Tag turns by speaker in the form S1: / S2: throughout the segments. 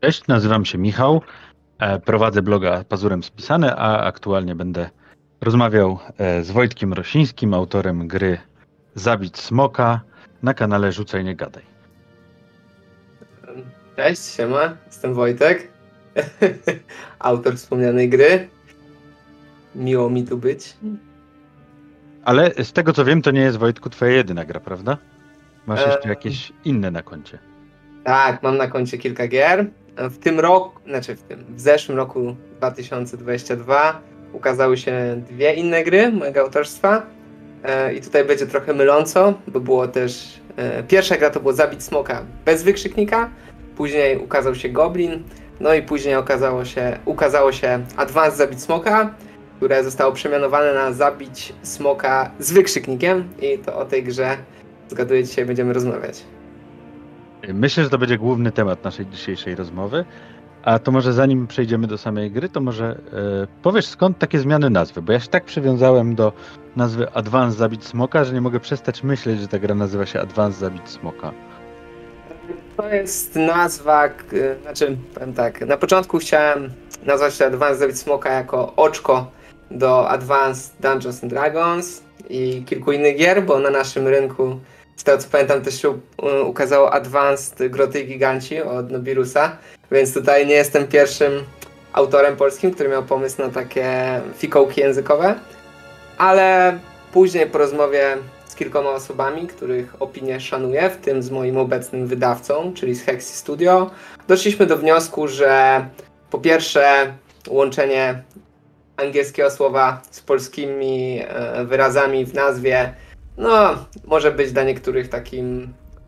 S1: Cześć, nazywam się Michał, prowadzę bloga Pazurem Spisane, a aktualnie będę rozmawiał z Wojtkiem Rosińskim, autorem gry Zabić Smoka na kanale Rzucaj Nie Gadaj.
S2: Cześć, siema, jestem Wojtek, autor wspomnianej gry. Miło mi tu być.
S1: Ale z tego co wiem, to nie jest, Wojtku, twoja jedyna gra, prawda? Masz jeszcze jakieś inne na koncie.
S2: Tak, mam na koncie kilka gier. W zeszłym roku 2022 ukazały się dwie inne gry mojego autorstwa. I tutaj będzie trochę myląco, bo było też... Pierwsza gra to było Zabić Smoka bez wykrzyknika, później ukazał się Goblin, no i później ukazało się Advanced Zabić Smoka, które zostało przemianowane na Zabić Smoka z wykrzyknikiem i to o tej grze, zgaduję, dzisiaj będziemy rozmawiać.
S1: Myślę, że to będzie główny temat naszej dzisiejszej rozmowy. A to może zanim przejdziemy do samej gry, to może powiesz, skąd takie zmiany nazwy? Bo ja się tak przywiązałem do nazwy Advanced Zabić Smoka, że nie mogę przestać myśleć, że ta gra nazywa się Advanced Zabić Smoka.
S2: To jest nazwa, powiem tak, na początku chciałem nazwać się Advanced Zabić Smoka jako oczko do Advanced Dungeons and Dragons i kilku innych gier, bo na naszym rynku, z tego co pamiętam, też się ukazało Advanced Groty i Giganci od Nobirusa, więc tutaj nie jestem pierwszym autorem polskim, który miał pomysł na takie fikołki językowe, ale później po rozmowie z kilkoma osobami, których opinię szanuję, w tym z moim obecnym wydawcą, czyli z Hexy Studio, doszliśmy do wniosku, że po pierwsze łączenie angielskiego słowa z polskimi wyrazami w nazwie, no, może być dla niektórych takim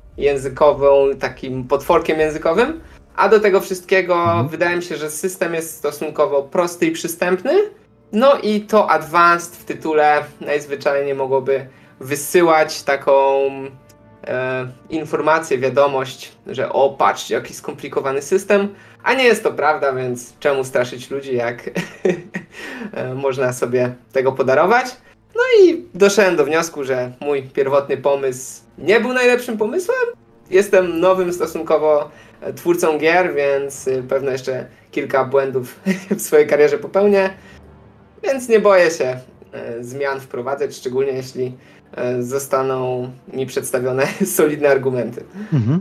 S2: potworkiem językowym, a do tego wszystkiego wydaje mi się, że system jest stosunkowo prosty i przystępny, no i to Advanced w tytule najzwyczajniej mogłoby wysyłać taką informację, wiadomość, że o, patrzcie, jaki skomplikowany system, a nie jest to prawda, więc czemu straszyć ludzi, jak można sobie tego podarować. No i doszedłem do wniosku, że mój pierwotny pomysł nie był najlepszym pomysłem. Jestem nowym stosunkowo twórcą gier, więc pewno jeszcze kilka błędów w swojej karierze popełnię, więc nie boję się zmian wprowadzać, szczególnie jeśli zostaną mi przedstawione solidne argumenty.
S1: Mhm.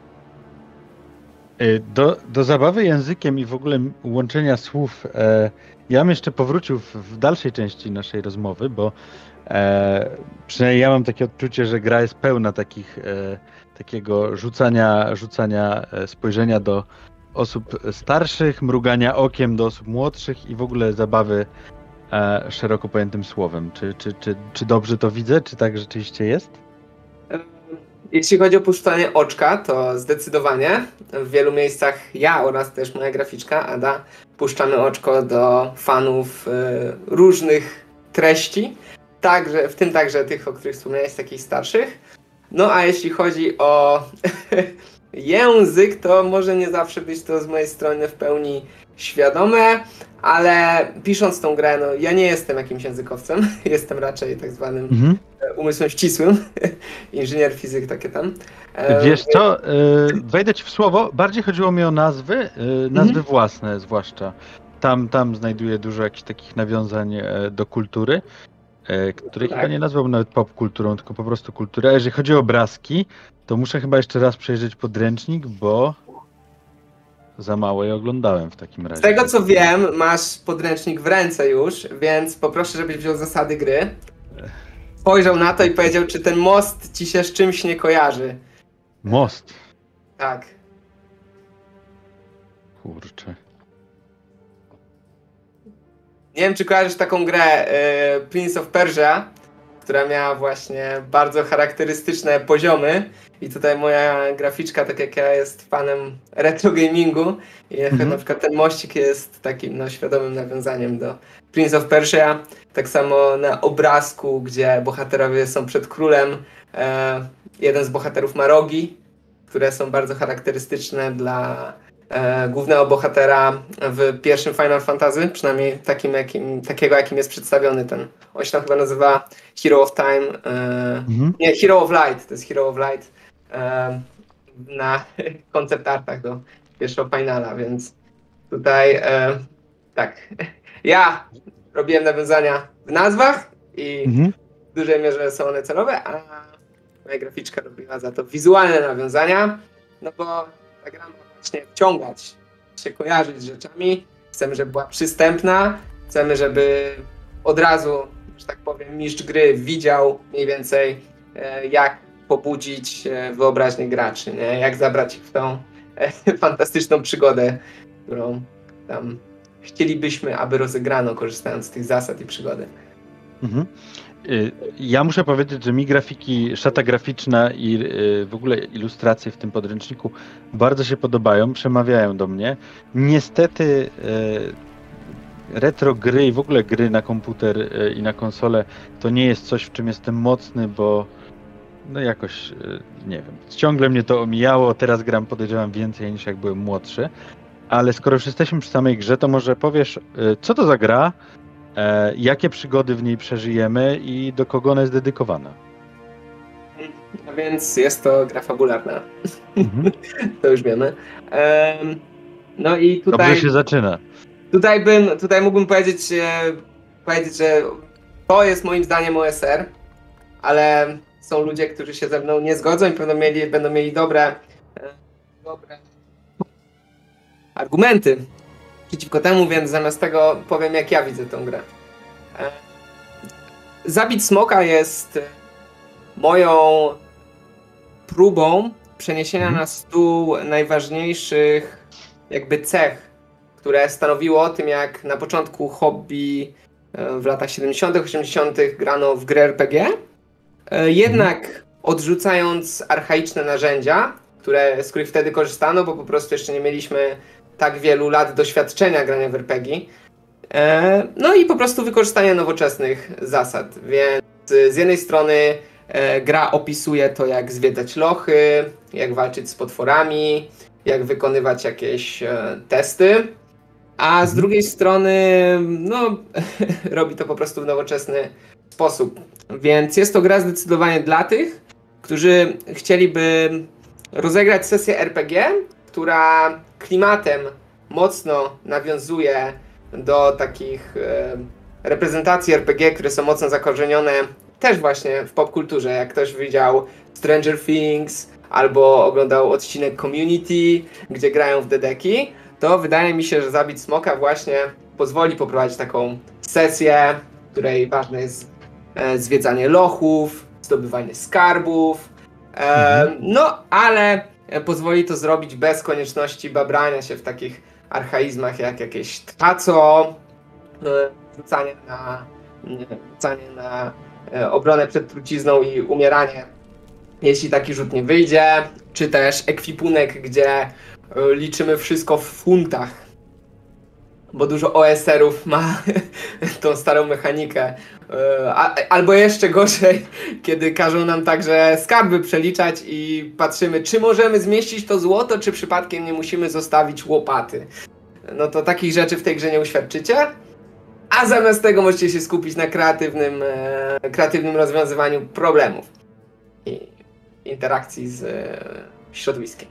S1: Do zabawy językiem i w ogóle łączenia słów ja bym jeszcze powrócił w dalszej części naszej rozmowy, bo przynajmniej ja mam takie odczucie, że gra jest pełna takiego rzucania spojrzenia do osób starszych, mrugania okiem do osób młodszych i w ogóle zabawy szeroko pojętym słowem. Czy dobrze to widzę? Czy tak rzeczywiście jest?
S2: Jeśli chodzi o puszczanie oczka, to zdecydowanie w wielu miejscach ja oraz też moja graficzka Ada puszczamy oczko do fanów różnych treści, w tym także tych, o których wspomniałeś, takich starszych. No a jeśli chodzi o język, to może nie zawsze być to z mojej strony w pełni świadome, ale pisząc tą grę, no ja nie jestem jakimś językowcem, jestem raczej tak zwanym umysłem ścisłym, inżynier, fizyk, takie tam.
S1: Wiesz co, wejdę ci w słowo, bardziej chodziło mi o nazwy własne zwłaszcza. Tam znajduję dużo jakichś takich nawiązań do kultury, której chyba nie nazwałbym nawet popkulturą, tylko po prostu kulturę. A jeżeli chodzi o obrazki, to muszę chyba jeszcze raz przejrzeć podręcznik, bo za mało je oglądałem w takim razie.
S2: Z tego co wiem, masz podręcznik w ręce już, więc poproszę, żebyś wziął zasady gry. Spojrzał na to i powiedział, czy ten most ci się z czymś nie kojarzy.
S1: Most?
S2: Tak.
S1: Kurczę.
S2: Nie wiem, czy kojarzysz taką grę Prince of Persia, która miała właśnie bardzo charakterystyczne poziomy. I tutaj moja graficzka, tak jak ja, jest fanem retro gamingu. I na przykład ten mościk jest takim świadomym nawiązaniem do Prince of Persia. Tak samo na obrazku, gdzie bohaterowie są przed królem. Jeden z bohaterów ma rogi, które są bardzo charakterystyczne dla głównego bohatera w pierwszym Final Fantasy, przynajmniej takiego, jakim jest przedstawiony ten. On się tam chyba nazywa Hero of Time. Nie, Hero of Light. To jest Hero of Light na concept artach do pierwszego finala, więc tutaj tak. Ja robiłem nawiązania w nazwach i w dużej mierze są one celowe, a moja graficzka robiła za to wizualne nawiązania, no bo ta gra ma właśnie wciągać, się kojarzyć z rzeczami. Chcemy, żeby była przystępna, chcemy, żeby od razu, że tak powiem, mistrz gry widział mniej więcej jak pobudzić wyobraźnię graczy, nie? Jak zabrać ich w tą fantastyczną przygodę, którą tam chcielibyśmy, aby rozegrano, korzystając z tych zasad i przygody.
S1: Ja muszę powiedzieć, że mi grafiki, szata graficzna i w ogóle ilustracje w tym podręczniku bardzo się podobają, przemawiają do mnie. Niestety retro gry i w ogóle gry na komputer i na konsolę to nie jest coś, w czym jestem mocny, bo no jakoś, nie wiem, ciągle mnie to omijało, teraz gram, podejrzewam, więcej niż jak byłem młodszy, ale skoro już jesteśmy przy samej grze, to może powiesz, co to za gra, jakie przygody w niej przeżyjemy i do kogo ona jest dedykowana?
S2: A więc jest to gra fabularna. To już wiemy. No i tutaj...
S1: Dobrze się zaczyna.
S2: Tutaj mógłbym powiedzieć, że to jest moim zdaniem OSR, ale są ludzie, którzy się ze mną nie zgodzą i będą mieli dobre argumenty przeciwko temu, więc zamiast tego powiem, jak ja widzę tę grę. Zabić smoka jest moją próbą przeniesienia na stół najważniejszych jakby cech, które stanowiło o tym, jak na początku hobby w latach 70., 80. grano w grę RPG. Jednak odrzucając archaiczne narzędzia, z których wtedy korzystano, bo po prostu jeszcze nie mieliśmy tak wielu lat doświadczenia grania w RPG. No i po prostu wykorzystanie nowoczesnych zasad. Więc z jednej strony gra opisuje to, jak zwiedzać lochy, jak walczyć z potworami, jak wykonywać jakieś testy, a z drugiej strony no, robi to po prostu w nowoczesny sposób. Więc jest to gra zdecydowanie dla tych, którzy chcieliby rozegrać sesję RPG, która klimatem mocno nawiązuje do takich reprezentacji RPG, które są mocno zakorzenione też właśnie w popkulturze. Jak ktoś widział Stranger Things albo oglądał odcinek Community, gdzie grają w dedeki, to wydaje mi się, że Zabić Smoka właśnie pozwoli poprowadzić taką sesję, w której ważne jest zwiedzanie lochów, zdobywanie skarbów, no ale pozwoli to zrobić bez konieczności babrania się w takich archaizmach jak jakieś taco, rzucanie na obronę przed trucizną i umieranie, jeśli taki rzut nie wyjdzie, czy też ekwipunek, gdzie liczymy wszystko w funtach, bo dużo OSR-ów ma tą starą mechanikę. Albo jeszcze gorzej, kiedy każą nam także skarby przeliczać i patrzymy, czy możemy zmieścić to złoto, czy przypadkiem nie musimy zostawić łopaty. No to takich rzeczy w tej grze nie uświadczycie, a zamiast tego możecie się skupić na kreatywnym rozwiązywaniu problemów i interakcji z środowiskiem.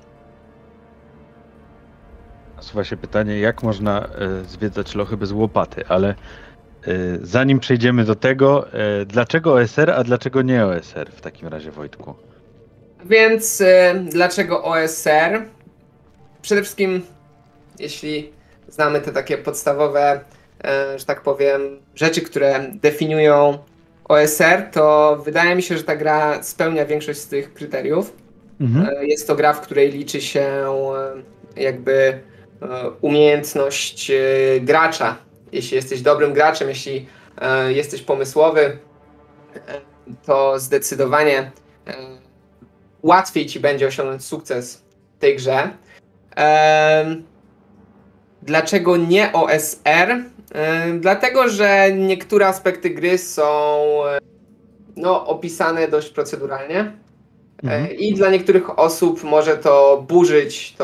S1: Nasuwa się pytanie, jak można zwiedzać lochy bez łopaty, ale zanim przejdziemy do tego, dlaczego OSR, a dlaczego nie OSR w takim razie, Wojtku?
S2: Więc dlaczego OSR? Przede wszystkim, jeśli znamy te takie podstawowe, że tak powiem, rzeczy, które definiują OSR, to wydaje mi się, że ta gra spełnia większość z tych kryteriów. Jest to gra, w której liczy się jakby umiejętność gracza. Jeśli jesteś dobrym graczem, jeśli jesteś pomysłowy, to zdecydowanie łatwiej ci będzie osiągnąć sukces w tej grze. Dlaczego nie OSR? Dlatego, że niektóre aspekty gry są opisane dość proceduralnie i dla niektórych osób może to burzyć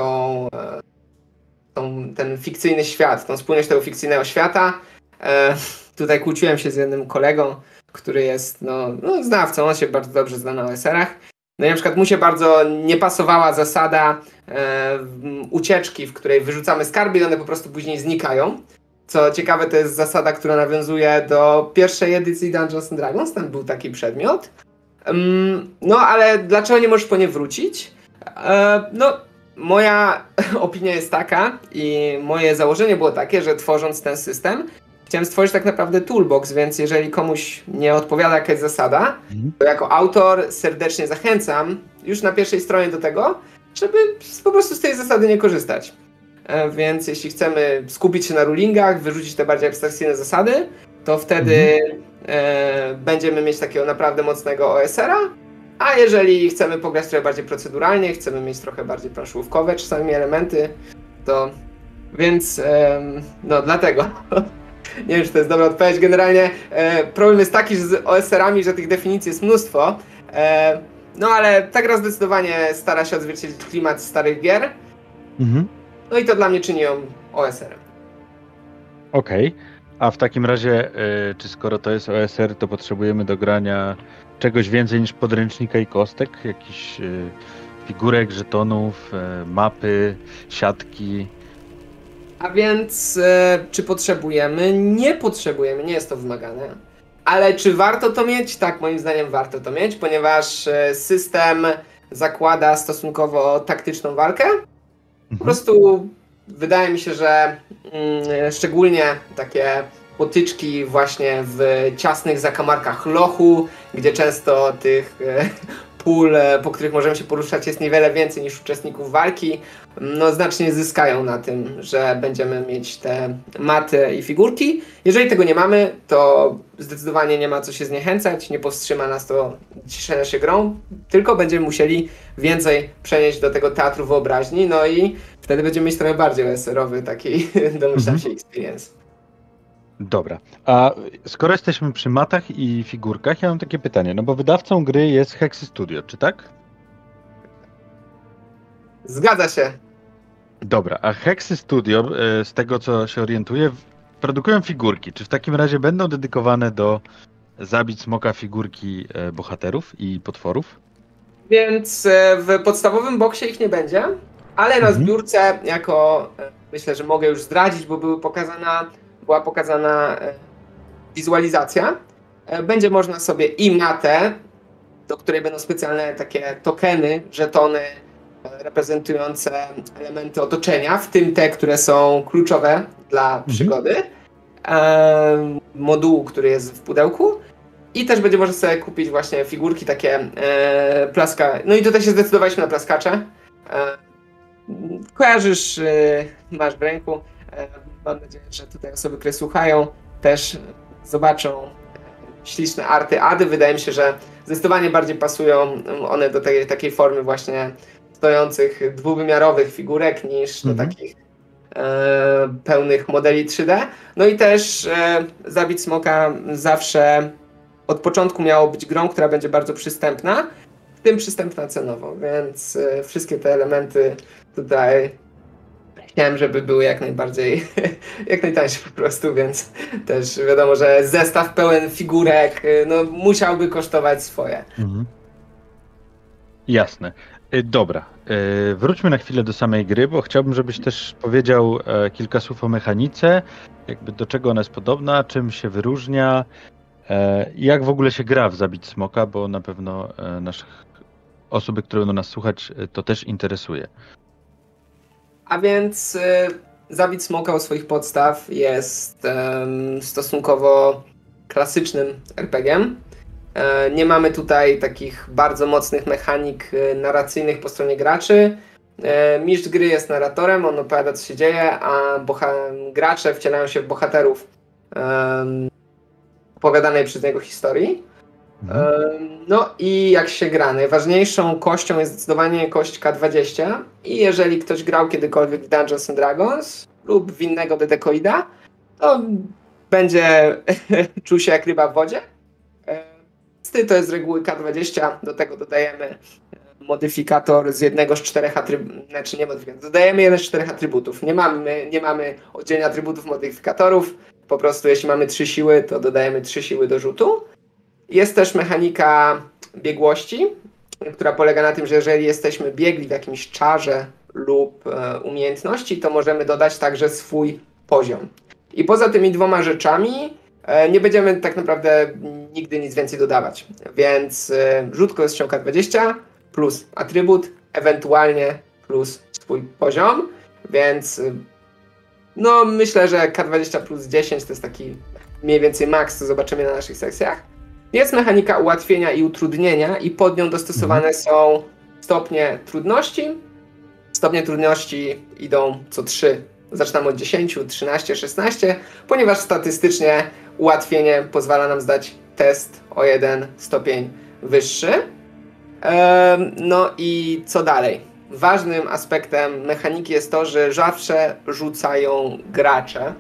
S2: ten fikcyjny świat, tą spójność tego fikcyjnego świata. Tutaj kłóciłem się z jednym kolegą, który jest znawcą, on się bardzo dobrze zna na OSR-ach. No i na przykład mu się bardzo nie pasowała zasada ucieczki, w której wyrzucamy skarby i one po prostu później znikają. Co ciekawe, to jest zasada, która nawiązuje do pierwszej edycji Dungeons and Dragons, tam był taki przedmiot. No ale dlaczego nie możesz po nie wrócić? No, moja opinia jest taka i moje założenie było takie, że tworząc ten system, chciałem stworzyć tak naprawdę toolbox, więc jeżeli komuś nie odpowiada jakaś zasada, to jako autor serdecznie zachęcam już na pierwszej stronie do tego, żeby po prostu z tej zasady nie korzystać. Więc jeśli chcemy skupić się na rulingach, wyrzucić te bardziej abstrakcyjne zasady, to wtedy będziemy mieć takiego naprawdę mocnego OSR-a, a jeżeli chcemy pograć trochę bardziej proceduralnie, chcemy mieć trochę bardziej planszówkowe czasami elementy, to więc no dlatego. Nie wiem, czy to jest dobra odpowiedź. Generalnie problem jest taki, że z OSR-ami, że tych definicji jest mnóstwo, no ale ta gra zdecydowanie stara się odzwierciedlić klimat starych gier, no i to dla mnie czyni ją OSR-em.
S1: Okej. A w takim razie, czy skoro to jest OSR, to potrzebujemy do grania czegoś więcej niż podręcznika i kostek? Jakichś figurek, żetonów, mapy, siatki?
S2: A więc czy potrzebujemy? Nie potrzebujemy, nie jest to wymagane. Ale czy warto to mieć? Tak, moim zdaniem warto to mieć, ponieważ system zakłada stosunkowo taktyczną walkę. Po prostu wydaje mi się, że szczególnie takie potyczki właśnie w ciasnych zakamarkach lochu, gdzie często tych pól, po których możemy się poruszać, jest niewiele więcej niż uczestników walki, no znacznie zyskają na tym, że będziemy mieć te maty i figurki. Jeżeli tego nie mamy, to zdecydowanie nie ma co się zniechęcać, nie powstrzyma nas to cieszenia się grą, tylko będziemy musieli więcej przenieść do tego teatru wyobraźni, no i wtedy będziemy mieć trochę bardziej OSR-owy taki, domyślam się, experience.
S1: Dobra, a skoro jesteśmy przy matach i figurkach, ja mam takie pytanie, no bo wydawcą gry jest Hexy Studio, czy tak?
S2: Zgadza się.
S1: Dobra, a Hexy Studio, z tego co się orientuję, produkują figurki. Czy w takim razie będą dedykowane do zabić smoka figurki bohaterów i potworów?
S2: Więc w podstawowym boksie ich nie będzie, ale na zbiórce jako, myślę, że mogę już zdradzić, bo była pokazana wizualizacja. Będzie można sobie i matę, do której będą specjalne takie tokeny, żetony reprezentujące elementy otoczenia, w tym te, które są kluczowe dla przygody, modułu, który jest w pudełku. I też będzie można sobie kupić właśnie figurki takie plaska. No i tutaj się zdecydowaliśmy na plaskacze. Kojarzysz, masz w ręku. Mam nadzieję, że tutaj osoby, które słuchają, też zobaczą śliczne arty Ady. Wydaje mi się, że zdecydowanie bardziej pasują one do tej takiej formy właśnie stojących dwuwymiarowych figurek niż do takich pełnych modeli 3D. No i też Zabić Smoka zawsze od początku miało być grą, która będzie bardzo przystępna, w tym przystępna cenowo, więc wszystkie te elementy tutaj chciałem, żeby były jak najbardziej, jak najtańsze po prostu, więc też wiadomo, że zestaw pełen figurek no, musiałby kosztować swoje.
S1: Jasne. Dobra, wróćmy na chwilę do samej gry, bo chciałbym, żebyś też powiedział kilka słów o mechanice, jakby do czego ona jest podobna, czym się wyróżnia, jak w ogóle się gra w Zabić Smoka, bo na pewno naszych osoby, które będą nas słuchać, to też interesuje.
S2: A więc Zabić Smoka od swoich podstaw jest stosunkowo klasycznym RPG-iem. Nie mamy tutaj takich bardzo mocnych mechanik narracyjnych po stronie graczy. Mistrz gry jest narratorem, on opowiada, co się dzieje, a gracze wcielają się w bohaterów opowiadanej przez niego historii. No i jak się gra? Najważniejszą kością jest zdecydowanie kość K20 i jeżeli ktoś grał kiedykolwiek w Dungeons and Dragons lub w innego dedekoida, to będzie czuł się jak ryba w wodzie. To jest z reguły K20, do tego dodajemy modyfikator z jednego z 4 atrybutów, znaczy nie modyfikator, dodajemy jeden z 4 atrybutów. Nie mamy oddzielnie atrybutów modyfikatorów, po prostu jeśli mamy 3 siły, to dodajemy 3 siły do rzutu. Jest też mechanika biegłości która polega na tym, że jeżeli jesteśmy biegli w jakimś czarze lub umiejętności, to możemy dodać także swój poziom. I poza tymi dwoma rzeczami nie będziemy tak naprawdę nigdy nic więcej dodawać. Więc rzut kością K20 plus atrybut, ewentualnie plus swój poziom. Więc no myślę, że K20 plus 10 to jest taki mniej więcej maks, co zobaczymy na naszych sekcjach. Jest mechanika ułatwienia i utrudnienia i pod nią dostosowane są stopnie trudności. Stopnie trudności idą co 3. Zaczynamy od 10, 13, 16, ponieważ statystycznie ułatwienie pozwala nam zdać test o 1 stopień wyższy. No i co dalej? Ważnym aspektem mechaniki jest to, że zawsze rzucają gracze.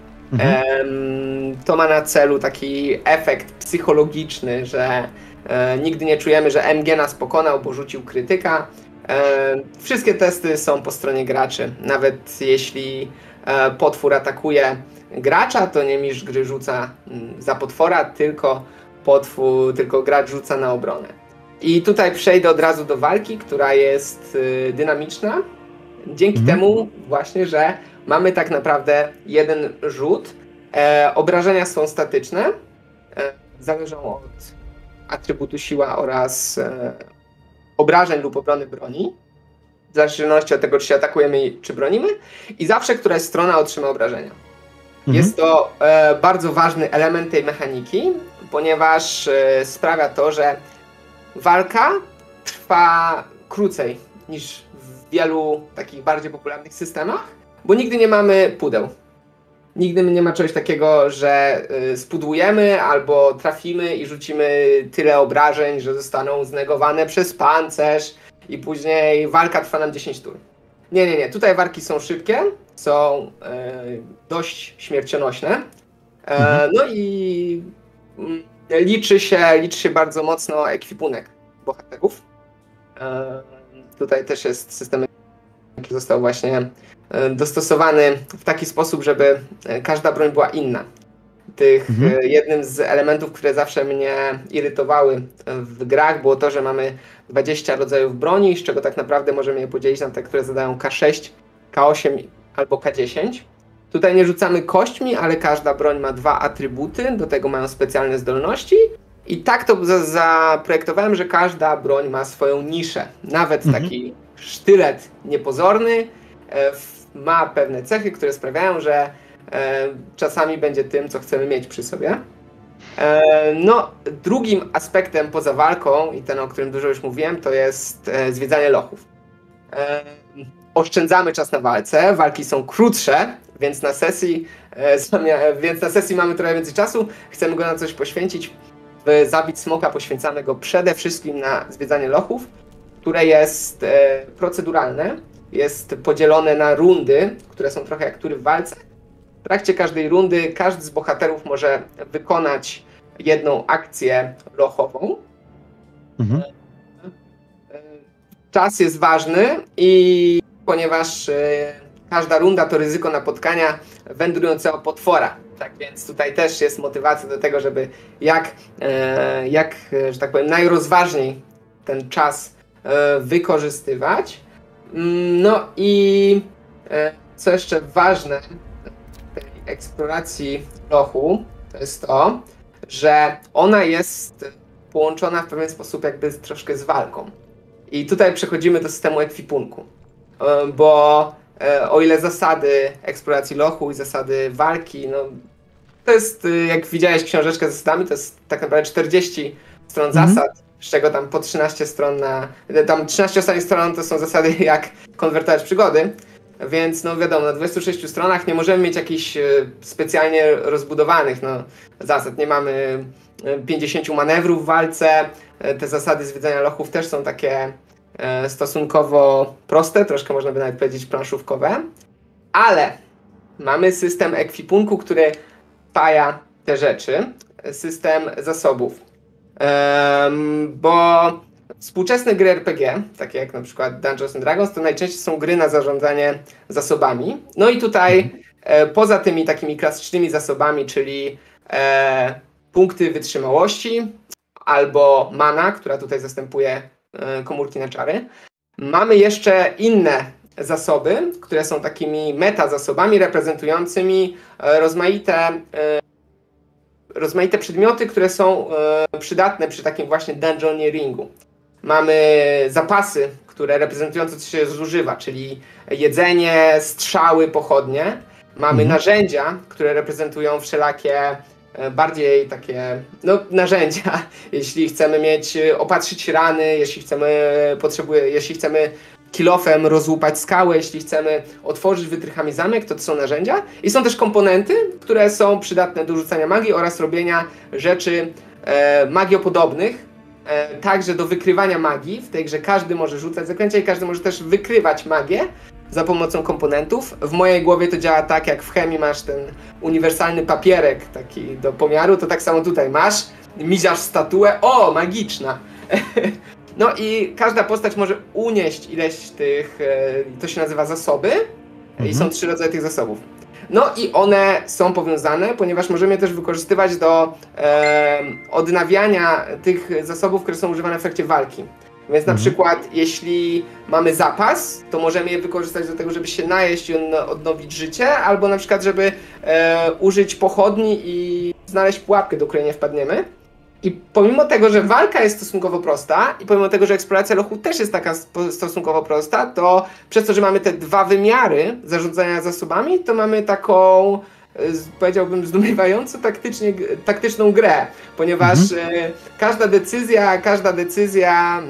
S2: To ma na celu taki efekt psychologiczny, że nigdy nie czujemy, że MG nas pokonał, bo rzucił krytyka. Wszystkie testy są po stronie graczy. Nawet jeśli potwór atakuje gracza, to nie mistrz gry rzuca za potwora, tylko gracz rzuca na obronę. I tutaj przejdę od razu do walki, która jest dynamiczna. Dzięki temu właśnie, że mamy tak naprawdę jeden rzut. Obrażenia są statyczne. Zależą od atrybutu siła oraz obrażeń lub obrony broni. W zależności od tego, czy się atakujemy, czy bronimy. I zawsze któraś strona otrzyma obrażenia. Jest to bardzo ważny element tej mechaniki, ponieważ sprawia to, że walka trwa krócej niż w wielu takich bardziej popularnych systemach, bo nigdy nie mamy pudeł. Nigdy nie ma czegoś takiego, że spudłujemy albo trafimy i rzucimy tyle obrażeń, że zostaną znegowane przez pancerz i później walka trwa nam 10 tur. Nie. Tutaj walki są szybkie, są dość śmiercionośne. No i liczy się bardzo mocno ekwipunek bohaterów. Tutaj też jest system, który został właśnie dostosowany w taki sposób, żeby każda broń była inna. Jednym z elementów, które zawsze mnie irytowały w grach, było to, że mamy 20 rodzajów broni, z czego tak naprawdę możemy je podzielić na te, które zadają K6, K8 albo K10. Tutaj nie rzucamy kośćmi, ale każda broń ma 2 atrybuty, do tego mają specjalne zdolności. I tak to zaprojektowałem, że każda broń ma swoją niszę. Nawet taki sztylet niepozorny ma pewne cechy, które sprawiają, że czasami będzie tym, co chcemy mieć przy sobie. No, drugim aspektem poza walką, i ten, o którym dużo już mówiłem, to jest zwiedzanie lochów. Oszczędzamy czas na walce, walki są krótsze, więc na sesji mamy trochę więcej czasu, chcemy go na coś poświęcić. W Zabić Smoka poświęcamy go przede wszystkim na zwiedzanie lochów, które jest proceduralne, jest podzielone na rundy, które są trochę jak tury w walce. W trakcie każdej rundy każdy z bohaterów może wykonać jedną akcję lochową. Czas jest ważny i ponieważ każda runda to ryzyko napotkania wędrującego potwora. Tak więc tutaj też jest motywacja do tego, żeby że tak powiem, najrozważniej ten czas wykorzystywać. No i co jeszcze ważne w tej eksploracji lochu, to jest to, że ona jest połączona w pewien sposób jakby troszkę z walką. I tutaj przechodzimy do systemu ekwipunku, bo o ile zasady eksploracji lochu i zasady walki, no to jest, jak widziałeś książeczkę z zasadami, to jest tak naprawdę 40 stron zasad, z czego tam po 13 stron tam 13 ostatnich stron to są zasady, jak konwertować przygody, więc no wiadomo, na 26 stronach nie możemy mieć jakichś specjalnie rozbudowanych zasad, nie mamy 50 manewrów w walce, te zasady zwiedzania lochów też są takie stosunkowo proste, troszkę można by nawet powiedzieć planszówkowe, ale mamy system ekwipunku, który spaja te rzeczy, system zasobów, bo współczesne gry RPG, takie jak na przykład Dungeons and Dragons, to najczęściej są gry na zarządzanie zasobami. No i tutaj poza tymi takimi klasycznymi zasobami, czyli punkty wytrzymałości albo mana, która tutaj zastępuje komórki na czary. Mamy jeszcze inne zasoby, które są takimi meta zasobami reprezentującymi rozmaite przedmioty, które są przydatne przy takim właśnie dungeoneeringu. Mamy zapasy, które reprezentują to, co się zużywa, czyli jedzenie, strzały, pochodnie. Mamy narzędzia, które reprezentują wszelakie bardziej takie narzędzia. Jeśli chcemy opatrzyć rany, jeśli chcemy kilofem rozłupać skałę, jeśli chcemy otworzyć wytrychami zamek, to są narzędzia. I są też komponenty, które są przydatne do rzucania magii oraz robienia rzeczy magiopodobnych, także do wykrywania magii. W tej grze każdy może rzucać zaklęcia i każdy może też wykrywać magię za pomocą komponentów. W mojej głowie to działa tak, jak w chemii masz ten uniwersalny papierek taki do pomiaru, to tak samo tutaj masz, miziasz statuę, o, magiczna! No i każda postać może unieść ileś tych, to się nazywa zasoby i są 3 rodzaje tych zasobów. No i one są powiązane, ponieważ możemy je też wykorzystywać do odnawiania tych zasobów, które są używane w trakcie walki. Więc na przykład jeśli mamy zapas, to możemy je wykorzystać do tego, żeby się najeść i odnowić życie, albo na przykład, żeby użyć pochodni i znaleźć pułapkę, do której nie wpadniemy. I pomimo tego, że walka jest stosunkowo prosta i pomimo tego, że eksploracja lochu też jest taka stosunkowo prosta, to przez to, że mamy te 2 wymiary zarządzania zasobami, to mamy taką, powiedziałbym, zdumiewająco taktyczną grę, ponieważ każda decyzja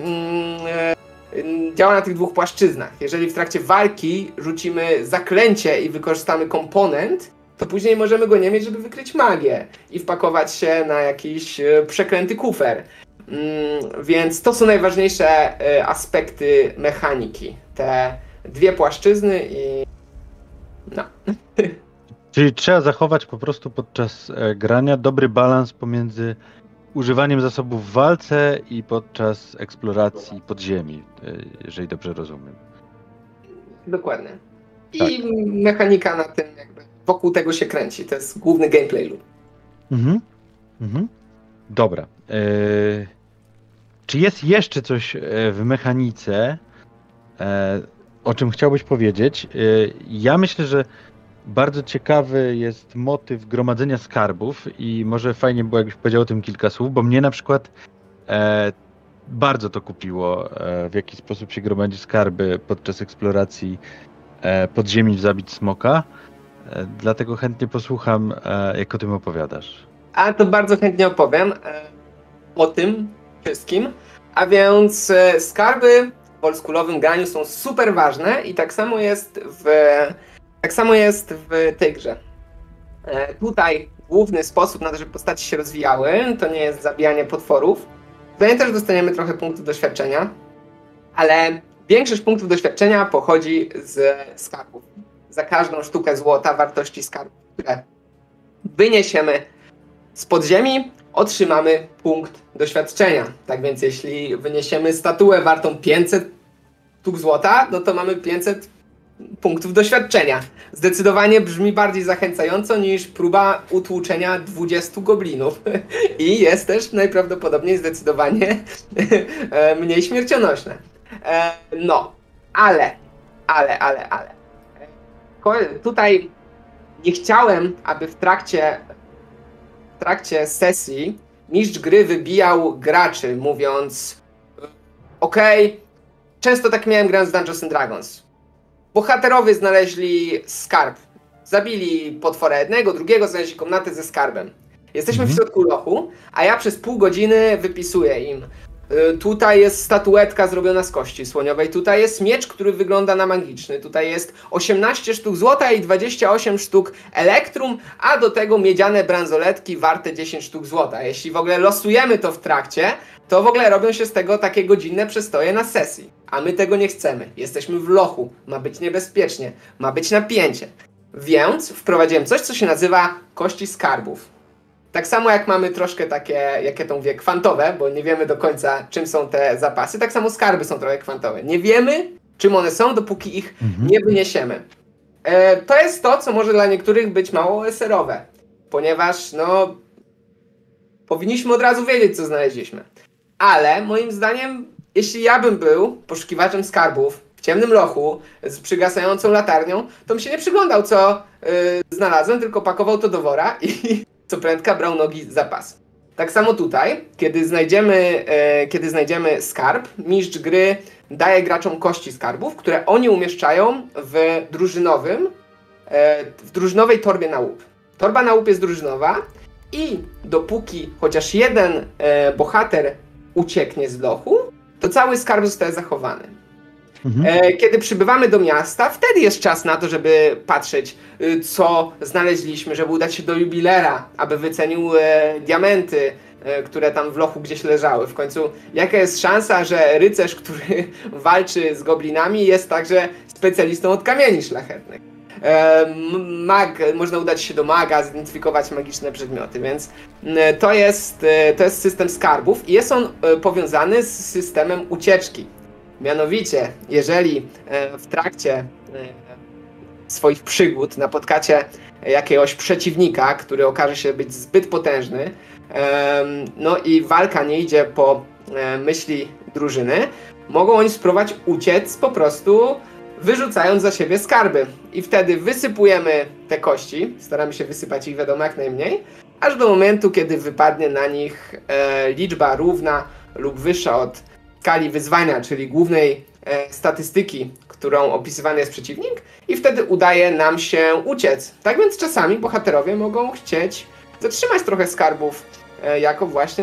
S2: działa na tych 2 płaszczyznach. Jeżeli w trakcie walki rzucimy zaklęcie i wykorzystamy komponent, to później możemy go nie mieć, żeby wykryć magię i wpakować się na jakiś przeklęty kufer. Więc to są najważniejsze aspekty mechaniki. Te 2 płaszczyzny i no.
S1: Czyli trzeba zachować po prostu podczas grania dobry balans pomiędzy używaniem zasobów w walce i podczas eksploracji podziemi, jeżeli dobrze rozumiem.
S2: Dokładnie. I mechanika na tym jakby wokół tego się kręci. To jest główny gameplay loop.
S1: Dobra. Czy jest jeszcze coś w mechanice, o czym chciałbyś powiedzieć? Ja myślę, że bardzo ciekawy jest motyw gromadzenia skarbów i może fajnie było, jakbyś powiedział o tym kilka słów, bo mnie na przykład bardzo to kupiło, w jaki sposób się gromadzi skarby podczas eksploracji podziemi w Zabić Smoka. Dlatego chętnie posłucham, jak o tym opowiadasz.
S2: A to bardzo chętnie opowiem o tym wszystkim. A więc skarby w oldschoolowym graniu są super ważne i tak samo jest w tej grze. Tutaj główny sposób na to, żeby postaci się rozwijały, to nie jest zabijanie potworów. Tutaj też dostaniemy trochę punktów doświadczenia, ale większość punktów doświadczenia pochodzi z skarbów. Za każdą sztukę złota wartości skarbów, które wyniesiemy z podziemi, otrzymamy punkt doświadczenia. Tak więc jeśli wyniesiemy statuę wartą 500 sztuk złota, no to mamy 500 punktów doświadczenia. Zdecydowanie brzmi bardziej zachęcająco niż próba utłuczenia 20 goblinów. I jest też najprawdopodobniej zdecydowanie mniej śmiercionośne. No, ale. Tutaj nie chciałem, aby w trakcie sesji mistrz gry wybijał graczy, mówiąc okej, często tak miałem grając w Dungeons & Dragons. Bohaterowie znaleźli skarb. Zabili potwora jednego, drugiego, znaleźli komnatę ze skarbem. Jesteśmy w środku lochu, a ja przez pół godziny wypisuję im. Tutaj jest statuetka zrobiona z kości słoniowej, tutaj jest miecz, który wygląda na magiczny, tutaj jest 18 sztuk złota i 28 sztuk elektrum, a do tego miedziane bransoletki warte 10 sztuk złota. Jeśli w ogóle losujemy to w trakcie, to w ogóle robią się z tego takie godzinne przestoje na sesji. A my tego nie chcemy. Jesteśmy w lochu, ma być niebezpiecznie, ma być napięcie. Więc wprowadziłem coś, co się nazywa kości skarbów. Tak samo jak mamy troszkę takie, jakie to mówię, kwantowe, bo nie wiemy do końca, czym są te zapasy, tak samo skarby są trochę kwantowe. Nie wiemy, czym one są, dopóki ich nie wyniesiemy. To jest to, co może dla niektórych być mało OSR-owe, ponieważ powinniśmy od razu wiedzieć, co znaleźliśmy. Ale moim zdaniem jeśli ja bym był poszukiwaczem skarbów w ciemnym lochu z przygasającą latarnią, to bym się nie przyglądał, co znalazłem, tylko pakował to do wora i co prędka brał nogi za pas. Tak samo tutaj, kiedy znajdziemy skarb, mistrz gry daje graczom kości skarbów, które oni umieszczają w drużynowej torbie na łup. Torba na łup jest drużynowa i dopóki chociaż jeden bohater ucieknie z lochu, to cały skarb zostaje zachowany. Kiedy przybywamy do miasta, wtedy jest czas na to, żeby patrzeć, co znaleźliśmy, żeby udać się do jubilera, aby wycenił diamenty, które tam w lochu gdzieś leżały. W końcu, jaka jest szansa, że rycerz, który walczy z goblinami, jest także specjalistą od kamieni szlachetnych. Można udać się do maga, zidentyfikować magiczne przedmioty, więc to jest system skarbów i jest on powiązany z systemem ucieczki. Mianowicie, jeżeli w trakcie swoich przygód napotkacie jakiegoś przeciwnika, który okaże się być zbyt potężny, no i walka nie idzie po myśli drużyny, mogą oni spróbować uciec po prostu wyrzucając za siebie skarby. I wtedy wysypujemy te kości, staramy się wysypać ich wiadomo jak najmniej, aż do momentu, kiedy wypadnie na nich liczba równa lub wyższa od skali wyzwania, czyli głównej statystyki, którą opisywany jest przeciwnik, i wtedy udaje nam się uciec. Tak więc czasami bohaterowie mogą chcieć zatrzymać trochę skarbów jako właśnie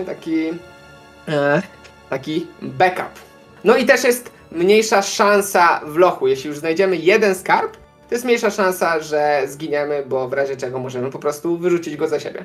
S2: taki backup. No i też jest mniejsza szansa w lochu. Jeśli już znajdziemy jeden skarb, to jest mniejsza szansa, że zginiemy, bo w razie czego możemy po prostu wyrzucić go za siebie.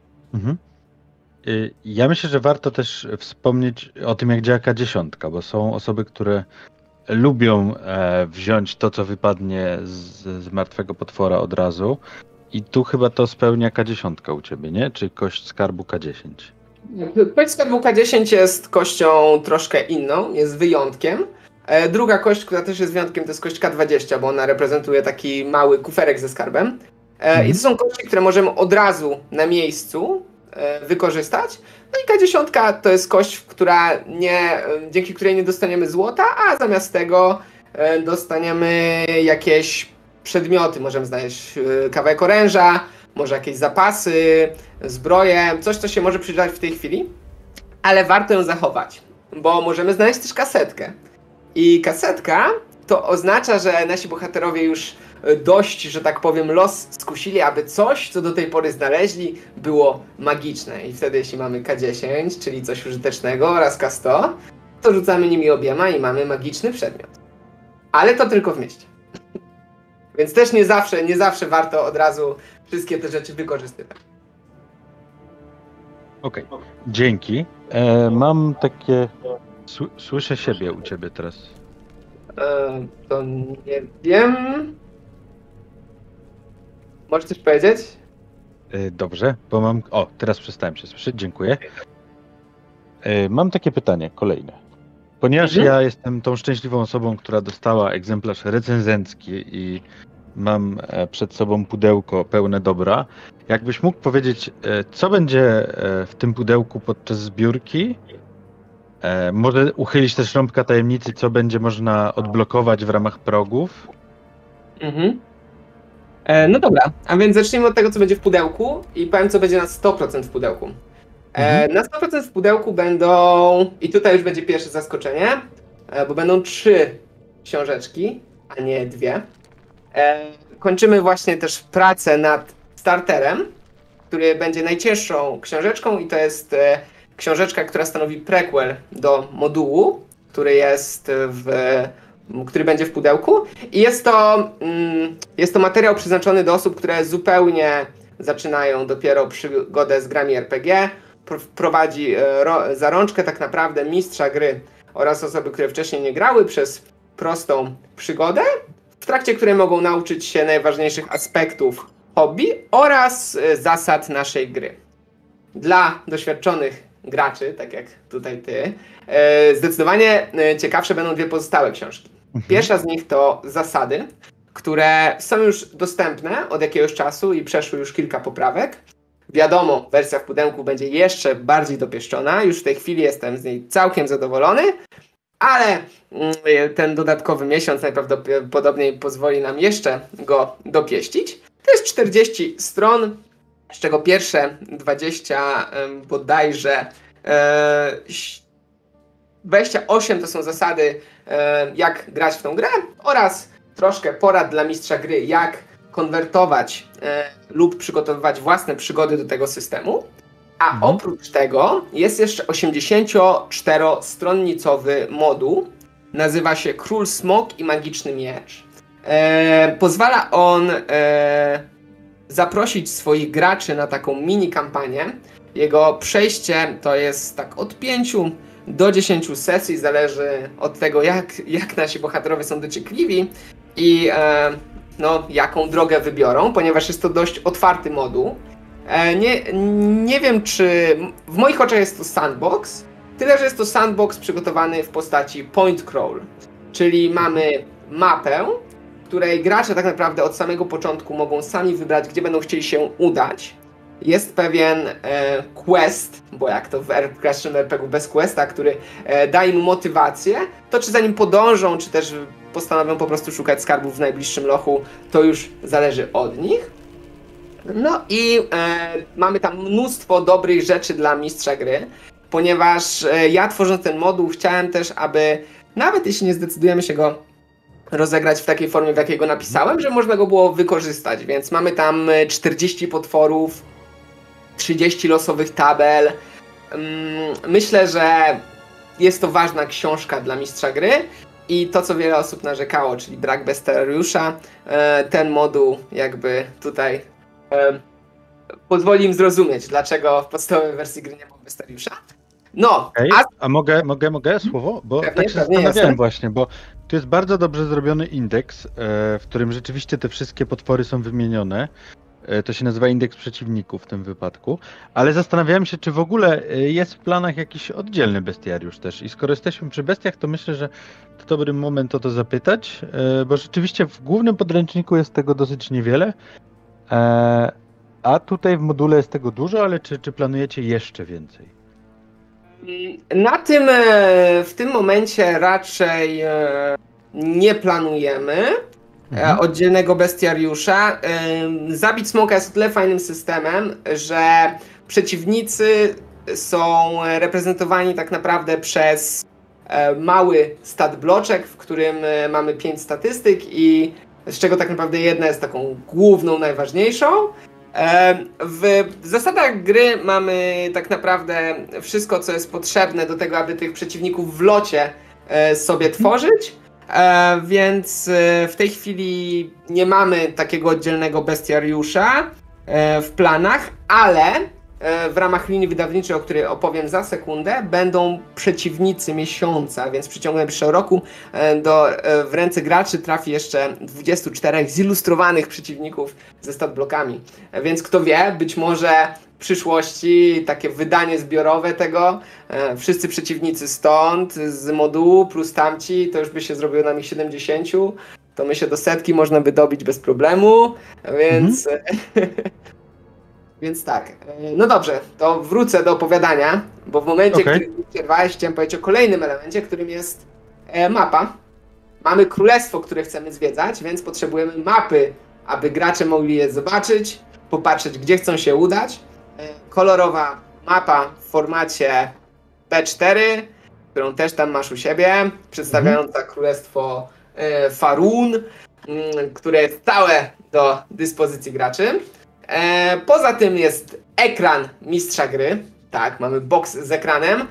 S1: Ja myślę, że warto też wspomnieć o tym, jak działa K10, bo są osoby, które lubią wziąć to, co wypadnie z martwego potwora od razu. I tu chyba to spełnia K10 u ciebie, nie? Czy kość skarbu K10?
S2: Kość skarbu K10 jest kością troszkę inną, jest wyjątkiem. Druga kość, która też jest wyjątkiem, to jest kość K20, bo ona reprezentuje taki mały kuferek ze skarbem. I to są kości, które możemy od razu na miejscu wykorzystać. No i K10 to jest kość, dzięki której nie dostaniemy złota, a zamiast tego dostaniemy jakieś przedmioty. Możemy znaleźć kawałek oręża, może jakieś zapasy, zbroję, coś, co się może przydać w tej chwili, ale warto ją zachować, bo możemy znaleźć też kasetkę. I kasetka to oznacza, że nasi bohaterowie już dość, że tak powiem, los skusili, aby coś, co do tej pory znaleźli, było magiczne. I wtedy, jeśli mamy K10, czyli coś użytecznego, oraz K100, to rzucamy nimi obiema i mamy magiczny przedmiot. Ale to tylko w mieście. Więc też nie zawsze warto od razu wszystkie te rzeczy wykorzystywać.
S1: Okej, dzięki. Mam takie... Słyszę siebie u ciebie teraz.
S2: To nie wiem. Możesz coś powiedzieć?
S1: Dobrze, bo mam... O, teraz przestałem się słyszeć, dziękuję. Mam takie pytanie, kolejne. Ponieważ ja jestem tą szczęśliwą osobą, która dostała egzemplarz recenzencki i mam przed sobą pudełko pełne dobra, jakbyś mógł powiedzieć, co będzie w tym pudełku podczas zbiórki? Może uchylić też rąbka tajemnicy, co będzie można odblokować w ramach progów?
S2: No dobra, a więc zacznijmy od tego, co będzie w pudełku i powiem, co będzie na 100% w pudełku. Na 100% w pudełku będą, i tutaj już będzie pierwsze zaskoczenie, bo będą 3 książeczki, a nie 2. Kończymy właśnie też pracę nad starterem, który będzie najcięższą książeczką i to jest książeczka, która stanowi prequel do modułu, który będzie w pudełku. I jest to materiał przeznaczony do osób, które zupełnie zaczynają dopiero przygodę z grami RPG. Prowadzi za rączkę tak naprawdę mistrza gry oraz osoby, które wcześniej nie grały, przez prostą przygodę, w trakcie której mogą nauczyć się najważniejszych aspektów hobby oraz zasad naszej gry. Dla doświadczonych graczy, tak jak tutaj ty, zdecydowanie ciekawsze będą 2 pozostałe książki. Pierwsza z nich to zasady, które są już dostępne od jakiegoś czasu i przeszły już kilka poprawek. Wiadomo, wersja w pudełku będzie jeszcze bardziej dopieszczona, już w tej chwili jestem z niej całkiem zadowolony, ale ten dodatkowy miesiąc najprawdopodobniej pozwoli nam jeszcze go dopieścić. To jest 40 stron, z czego pierwsze 20 bodajże 28 to są zasady, jak grać w tą grę oraz troszkę porad dla mistrza gry, jak konwertować lub przygotowywać własne przygody do tego systemu. A oprócz tego jest jeszcze 84-stronnicowy moduł. Nazywa się Król Smok i Magiczny Miecz. Pozwala on zaprosić swoich graczy na taką mini kampanię. Jego przejście to jest tak od 5 do 10 sesji, zależy od tego, jak nasi bohaterowie są dociekliwi i jaką drogę wybiorą, ponieważ jest to dość otwarty moduł. Nie wiem, czy w moich oczach jest to sandbox, tyle że jest to sandbox przygotowany w postaci point crawl, czyli mamy mapę, w której gracze tak naprawdę od samego początku mogą sami wybrać, gdzie będą chcieli się udać. Jest pewien quest, bo jak to w klasycznym RPG bez questa, który da im motywację, to czy za nim podążą, czy też postanowią po prostu szukać skarbów w najbliższym lochu, to już zależy od nich. No i mamy tam mnóstwo dobrych rzeczy dla mistrza gry, ponieważ ja tworząc ten moduł chciałem też, aby nawet jeśli nie zdecydujemy się go rozegrać w takiej formie, w jakiej go napisałem, że można go było wykorzystać, więc mamy tam 40 potworów, 30 losowych tabel. Myślę, że jest to ważna książka dla mistrza gry i to, co wiele osób narzekało, czyli brak bestiariusza, ten moduł jakby tutaj pozwoli im zrozumieć, dlaczego w podstawowej wersji gry nie ma bestiariusza. No,
S1: a mogę słowo? Bo
S2: pewnie,
S1: tak się zastanawiałem właśnie, bo tu jest bardzo dobrze zrobiony indeks, w którym rzeczywiście te wszystkie potwory są wymienione. To się nazywa indeks przeciwników w tym wypadku, ale zastanawiałem się, czy w ogóle jest w planach jakiś oddzielny bestiariusz też. I skoro jesteśmy przy bestiach, to myślę, że to dobry moment o to zapytać, bo rzeczywiście w głównym podręczniku jest tego dosyć niewiele, a tutaj w module jest tego dużo, ale czy planujecie jeszcze więcej?
S2: W tym momencie raczej nie planujemy oddzielnego bestiariusza. Zabić smoka jest o tyle fajnym systemem, że przeciwnicy są reprezentowani tak naprawdę przez mały stat bloczek, w którym mamy 5 statystyk i z czego tak naprawdę jedna jest taką główną, najważniejszą. W zasadach gry mamy tak naprawdę wszystko, co jest potrzebne do tego, aby tych przeciwników w locie sobie tworzyć, więc w tej chwili nie mamy takiego oddzielnego bestiariusza w planach, ale w ramach linii wydawniczej, o której opowiem za sekundę, będą przeciwnicy miesiąca, więc w przeciągu najbliższego roku w ręce graczy trafi jeszcze 24 zilustrowanych przeciwników ze stat blokami. Więc kto wie, być może w przyszłości takie wydanie zbiorowe tego, wszyscy przeciwnicy stąd, z modułu plus tamci, to już by się zrobiło na nich 70, to my się do 100 można by dobić bez problemu, więc... Więc tak, no dobrze, to wrócę do opowiadania, bo w momencie, kiedy przerwałeś, chciałem powiedzieć o kolejnym elemencie, którym jest mapa. Mamy królestwo, które chcemy zwiedzać, więc potrzebujemy mapy, aby gracze mogli je zobaczyć, popatrzeć, gdzie chcą się udać. Kolorowa mapa w formacie B4, którą też tam masz u siebie, przedstawiająca królestwo Faerûn, które jest stałe do dyspozycji graczy. Poza tym jest ekran mistrza gry. Tak, mamy box z ekranem,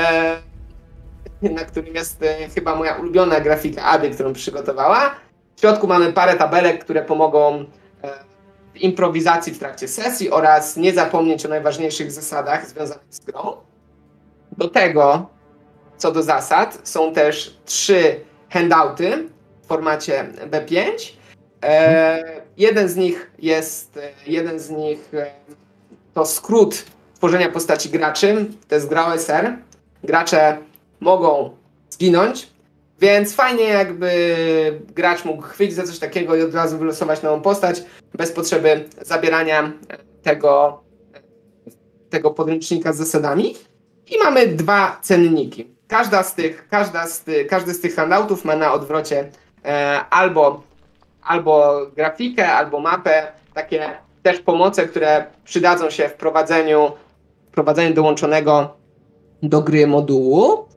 S2: na którym jest chyba moja ulubiona grafika Ady, którą przygotowała. W środku mamy parę tabelek, które pomogą w improwizacji w trakcie sesji oraz nie zapomnieć o najważniejszych zasadach związanych z grą. Do tego, co do zasad, są też 3 handouty w formacie B5. Jeden z nich to skrót tworzenia postaci graczy, to jest gra OSR. Gracze mogą zginąć, więc fajnie jakby gracz mógł chwycić za coś takiego i od razu wylosować nową postać bez potrzeby zabierania tego podręcznika z zasadami. I mamy 2 cenniki. każdy z tych handoutów ma na odwrocie albo grafikę, albo mapę, takie też pomoce, które przydadzą się w prowadzeniu dołączonego do gry modułu.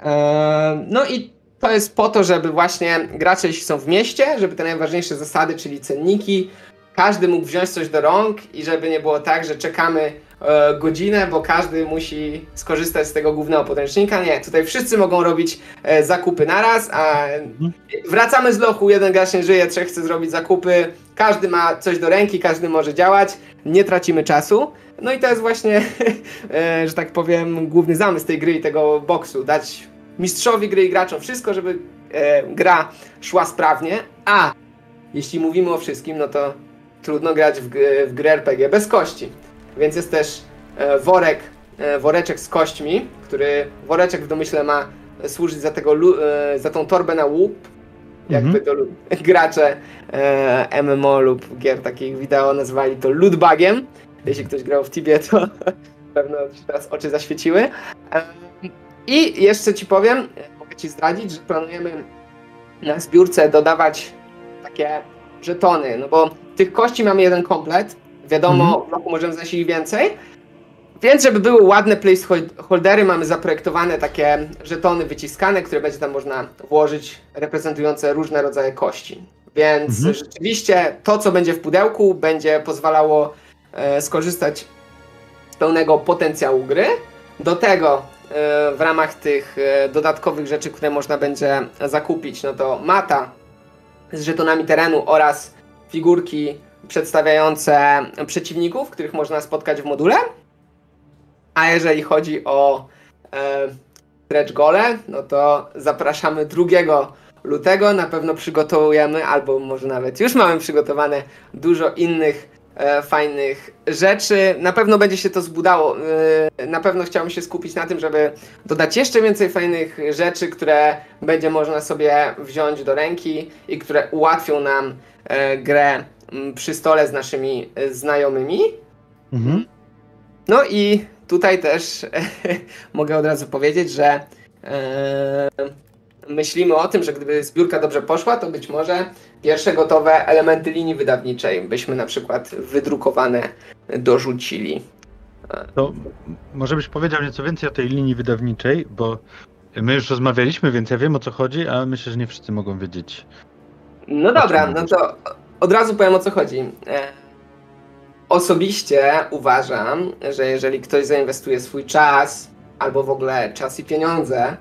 S2: No i to jest po to, żeby właśnie gracze, jeśli są w mieście, żeby te najważniejsze zasady, czyli cenniki, każdy mógł wziąć coś do rąk i żeby nie było tak, że czekamy godzinę, bo każdy musi skorzystać z tego głównego podręcznika. Nie, tutaj wszyscy mogą robić zakupy naraz, a wracamy z lochu, jeden gracz nie żyje, trzech chce zrobić zakupy, każdy ma coś do ręki, każdy może działać, nie tracimy czasu. No i to jest właśnie, że tak powiem, główny zamysł tej gry i tego boksu, dać mistrzowi gry i graczom wszystko, żeby gra szła sprawnie, a jeśli mówimy o wszystkim, no to trudno grać w grę RPG bez kości. Więc jest też woreczek z kośćmi, woreczek w domyśle ma służyć za tą torbę na łup, jakby to gracze MMO lub gier takich wideo nazwali to lootbagiem. Jeśli ktoś grał w Tibie, to pewno się teraz oczy zaświeciły. I jeszcze ci powiem, mogę ci zdradzić, że planujemy na zbiórce dodawać takie żetony, no bo tych kości mamy jeden komplet, wiadomo, w roku możemy znaleźć ich więcej, więc żeby były ładne placeholdery, mamy zaprojektowane takie żetony wyciskane, które będzie tam można włożyć, reprezentujące różne rodzaje kości. Więc rzeczywiście to, co będzie w pudełku, będzie pozwalało skorzystać z pełnego potencjału gry. Do tego w ramach tych dodatkowych rzeczy, które można będzie zakupić, no to mata z żetonami terenu oraz figurki przedstawiające przeciwników, których można spotkać w module. A jeżeli chodzi o stretch gole, no to zapraszamy 2 lutego. Na pewno przygotujemy, albo może nawet już mamy przygotowane dużo innych fajnych rzeczy. Na pewno będzie się to zbudało. Na pewno chciałbym się skupić na tym, żeby dodać jeszcze więcej fajnych rzeczy, które będzie można sobie wziąć do ręki i które ułatwią nam grę przy stole z naszymi znajomymi. No i tutaj też mogę od razu powiedzieć, że myślimy o tym, że gdyby zbiórka dobrze poszła, to być może pierwsze gotowe elementy linii wydawniczej byśmy na przykład wydrukowane dorzucili.
S1: To może byś powiedział nieco więcej o tej linii wydawniczej, bo my już rozmawialiśmy, więc ja wiem, o co chodzi, a myślę, że nie wszyscy mogą wiedzieć.
S2: No dobra, no to od razu powiem, o co chodzi. Osobiście uważam, że jeżeli ktoś zainwestuje swój czas, albo w ogóle czas i pieniądze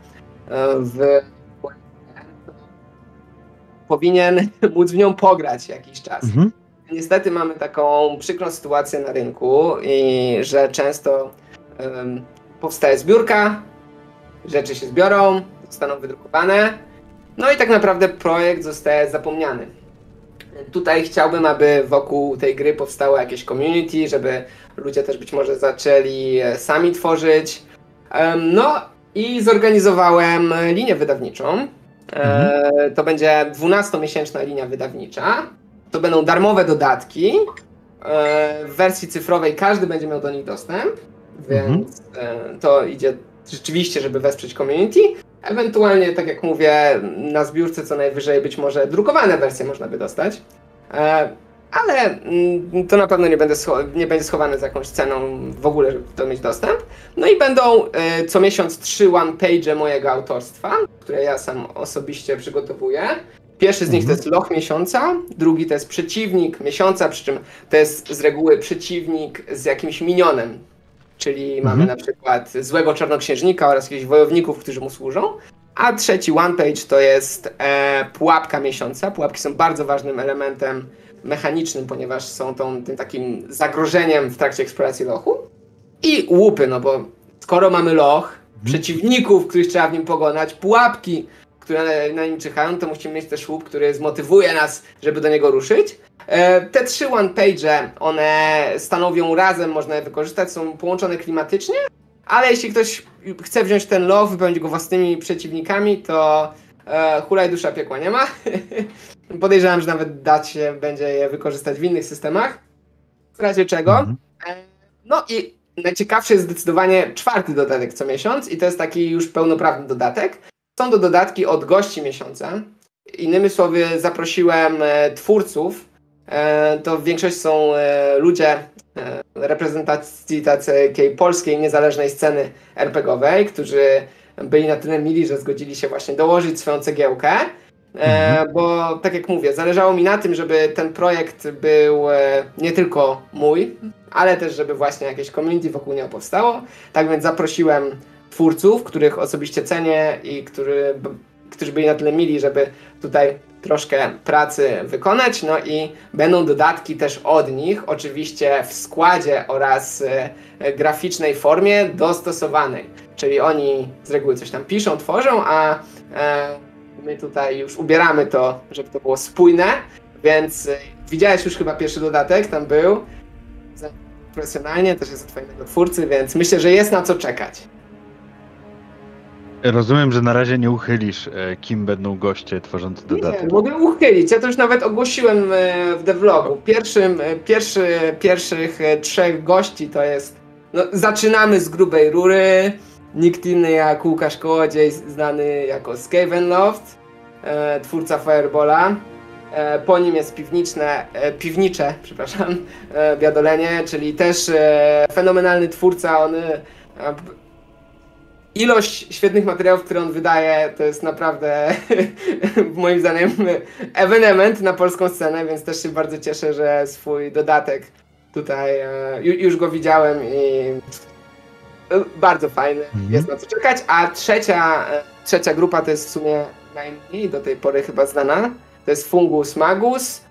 S2: powinien móc w nią pograć jakiś czas. Niestety mamy taką przykrą sytuację na rynku, i że często powstaje zbiórka, rzeczy się zbiorą, zostaną wydrukowane, no i tak naprawdę projekt zostaje zapomniany. Tutaj chciałbym, aby wokół tej gry powstało jakieś community, żeby ludzie też być może zaczęli sami tworzyć. No i zorganizowałem linię wydawniczą. To będzie 12-miesięczna linia wydawnicza. To będą darmowe dodatki. W wersji cyfrowej każdy będzie miał do nich dostęp, więc to idzie rzeczywiście, żeby wesprzeć community. Ewentualnie, tak jak mówię, na zbiórce co najwyżej być może drukowane wersje można by dostać. Ale to na pewno nie będzie schowane za jakąś ceną w ogóle, żeby to mieć dostęp. No i będą co miesiąc 3 one-page'e mojego autorstwa, które ja sam osobiście przygotowuję. Pierwszy z nich to jest loch miesiąca, drugi to jest przeciwnik miesiąca, przy czym to jest z reguły przeciwnik z jakimś minionem. Czyli mamy na przykład złego czarnoksiężnika oraz jakichś wojowników, którzy mu służą. A trzeci one-page to jest pułapka miesiąca. Pułapki są bardzo ważnym elementem mechanicznym, ponieważ są tym takim zagrożeniem w trakcie eksploracji lochu. I łupy, no bo skoro mamy loch, przeciwników, których trzeba w nim pokonać, pułapki, które na nim czyhają, to musimy mieć też łup, który zmotywuje nas, żeby do niego ruszyć. Te 3 one-page'e, one stanowią razem, można je wykorzystać, są połączone klimatycznie, ale jeśli ktoś chce wziąć ten loch, wypełnić go własnymi przeciwnikami, to hulaj dusza piekła nie ma. Podejrzewam, że nawet dać się będzie je wykorzystać w innych systemach. W razie czego. No i najciekawszy jest zdecydowanie 4. dodatek co miesiąc i to jest taki już pełnoprawny dodatek. Są to dodatki od gości miesiąca. Innymi słowy, zaprosiłem twórców. To w większości są ludzie reprezentacji takiej polskiej, niezależnej sceny RPG-owej, którzy byli na tyle mili, że zgodzili się właśnie dołożyć swoją cegiełkę. Bo tak jak mówię, zależało mi na tym, żeby ten projekt był nie tylko mój, ale też żeby właśnie jakieś community wokół niego powstało. Tak więc zaprosiłem twórców, których osobiście cenię i którzy byli na tyle mili, żeby tutaj troszkę pracy wykonać. No i będą dodatki też od nich, oczywiście w składzie oraz graficznej formie dostosowanej. Czyli oni z reguły coś tam piszą, tworzą, a my tutaj już ubieramy to, żeby to było spójne, więc widziałeś już chyba pierwszy dodatek, tam był profesjonalnie, też jest od fajnego twórcy, więc myślę, że jest na co czekać.
S1: Rozumiem, że na razie nie uchylisz, kim będą goście tworzący dodatek.
S2: Nie, mogę uchylić, ja to już nawet ogłosiłem w devlogu. Pierwszych 3 gości to jest, no, zaczynamy z grubej rury, nikt inny jak Łukasz Kołodziej, znany jako Skavenloft, twórca Fireballa. Po nim jest piwnicze, Biadolenie, czyli też fenomenalny twórca. Ilość świetnych materiałów, które on wydaje, to jest naprawdę moim zdaniem ewenement na polską scenę, więc też się bardzo cieszę, że swój dodatek tutaj już go widziałem i bardzo fajny, jest na co czekać. A trzecia grupa to jest w sumie najmniej do tej pory chyba znana, to jest Fungus Magus.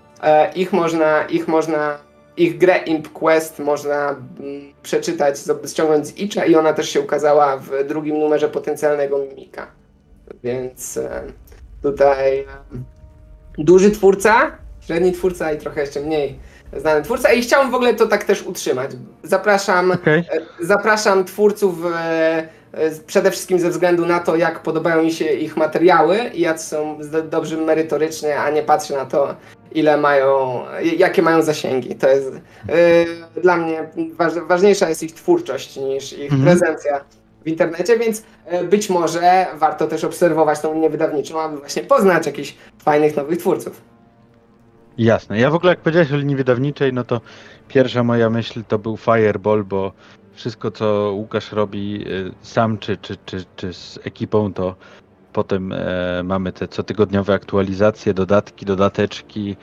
S2: Ich grę Imp Quest można przeczytać, ściągnąć z itcha i ona też się ukazała w 2. numerze potencjalnego Mimika. Więc tutaj duży twórca, średni twórca i trochę jeszcze mniej znany twórca i chciałbym w ogóle to tak też utrzymać. Zapraszam twórców przede wszystkim ze względu na to, jak podobają mi się ich materiały i jak są dobrzy merytorycznie, a nie patrzę na to, jakie mają zasięgi. To jest dla mnie ważniejsza jest ich twórczość niż ich prezencja w internecie, więc być może warto też obserwować tą linię wydawniczą, aby właśnie poznać jakichś fajnych nowych twórców.
S1: Jasne. Ja w ogóle jak powiedziałeś o linii wydawniczej, no to pierwsza moja myśl to był Fireball, bo wszystko co Łukasz robi sam czy z ekipą, to potem mamy te cotygodniowe aktualizacje, dodatki, dodateczki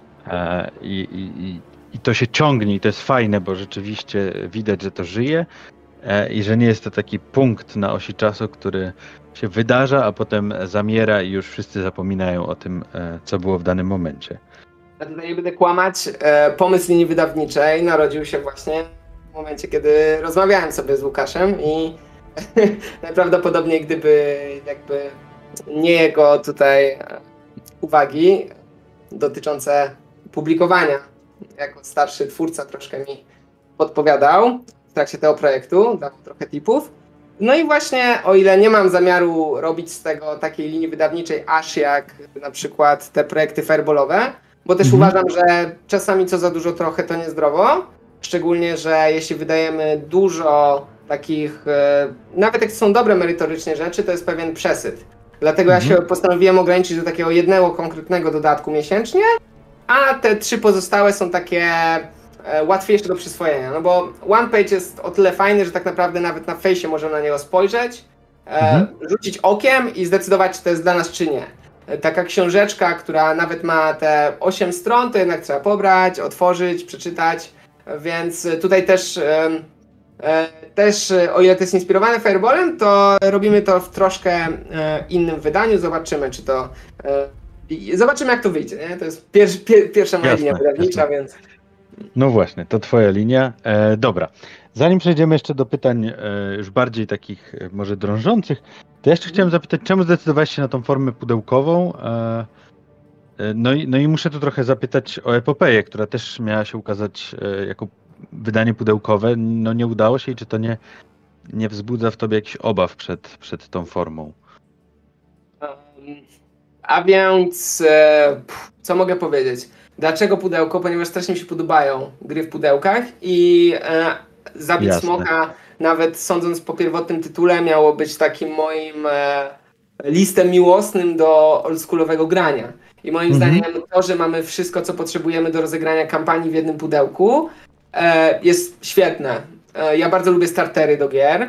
S1: i to się ciągnie i to jest fajne, bo rzeczywiście widać, że to żyje i że nie jest to taki punkt na osi czasu, który się wydarza, a potem zamiera i już wszyscy zapominają o tym, co było w danym momencie.
S2: Ja tutaj nie będę kłamać, pomysł linii wydawniczej narodził się właśnie w momencie, kiedy rozmawiałem sobie z Łukaszem i najprawdopodobniej gdyby jakby nie jego tutaj uwagi dotyczące publikowania, jako starszy twórca troszkę mi podpowiadał w trakcie tego projektu, dawał trochę tipów. No i właśnie o ile nie mam zamiaru robić z tego takiej linii wydawniczej aż jak na przykład te projekty fireballowe, bo też uważam, że czasami co za dużo trochę to niezdrowo, szczególnie, że jeśli wydajemy dużo takich, nawet jak są dobre merytorycznie rzeczy, to jest pewien przesyt. Dlatego ja się postanowiłem ograniczyć do takiego jednego konkretnego dodatku miesięcznie, a te 3 pozostałe są takie łatwiejsze do przyswojenia. No bo One Page jest o tyle fajny, że tak naprawdę nawet na fejsie możemy na niego spojrzeć, rzucić okiem i zdecydować, czy to jest dla nas, czy nie. Taka książeczka, która nawet ma te 8 stron, to jednak trzeba pobrać, otworzyć, przeczytać, więc tutaj też o ile to jest inspirowane Fireballem, to robimy to w troszkę innym wydaniu. Zobaczymy, zobaczymy jak to wyjdzie. Nie? To jest pierwsza moja linia wydawnicza, więc...
S1: No właśnie, to twoja linia. Dobra, zanim przejdziemy jeszcze do pytań już bardziej takich może drążących, to jeszcze chciałem zapytać, czemu zdecydowałeś się na tą formę pudełkową? No i muszę tu trochę zapytać o epopeję, która też miała się ukazać jako wydanie pudełkowe. No nie udało się i czy to nie wzbudza w tobie jakichś obaw przed tą formą?
S2: A więc, co mogę powiedzieć? Dlaczego pudełko? Ponieważ strasznie mi się podobają gry w pudełkach i Zabić
S1: Jasne.
S2: Smoka, nawet sądząc po pierwotnym tytule, miało być takim moim listem miłosnym do oldschoolowego grania. I moim zdaniem to, że mamy wszystko, co potrzebujemy do rozegrania kampanii w jednym pudełku, jest świetne. Ja bardzo lubię startery do gier.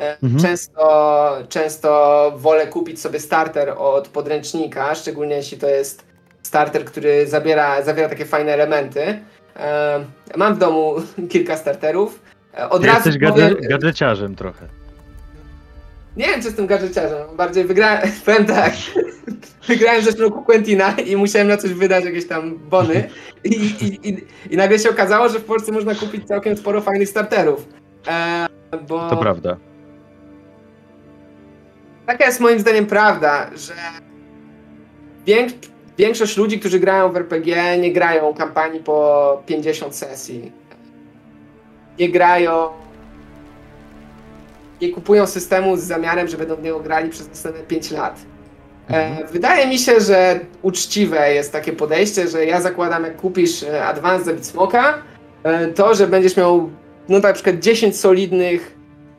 S2: Często wolę kupić sobie starter od podręcznika, szczególnie jeśli to jest starter, który zawiera takie fajne elementy. Mam w domu kilka starterów.
S1: Ty jesteś gadżeciarzem trochę.
S2: Nie wiem, czy jestem gadżeciarzem. Bardziej wygrałem, powiem tak, wygrałem w zeszłym roku Quentina i musiałem na coś wydać, jakieś tam bony. I nagle się okazało, że w Polsce można kupić całkiem sporo fajnych starterów.
S1: To prawda.
S2: Taka jest moim zdaniem prawda, że większość ludzi, którzy grają w RPG, nie grają kampanii po 50 sesji. Nie kupują systemu z zamiarem, że będą w niego grali przez następne 5 lat. Wydaje mi się, że uczciwe jest takie podejście, że ja zakładam, jak kupisz Advanced Zabić Smoka, to, że będziesz miał na przykład 10 solidnych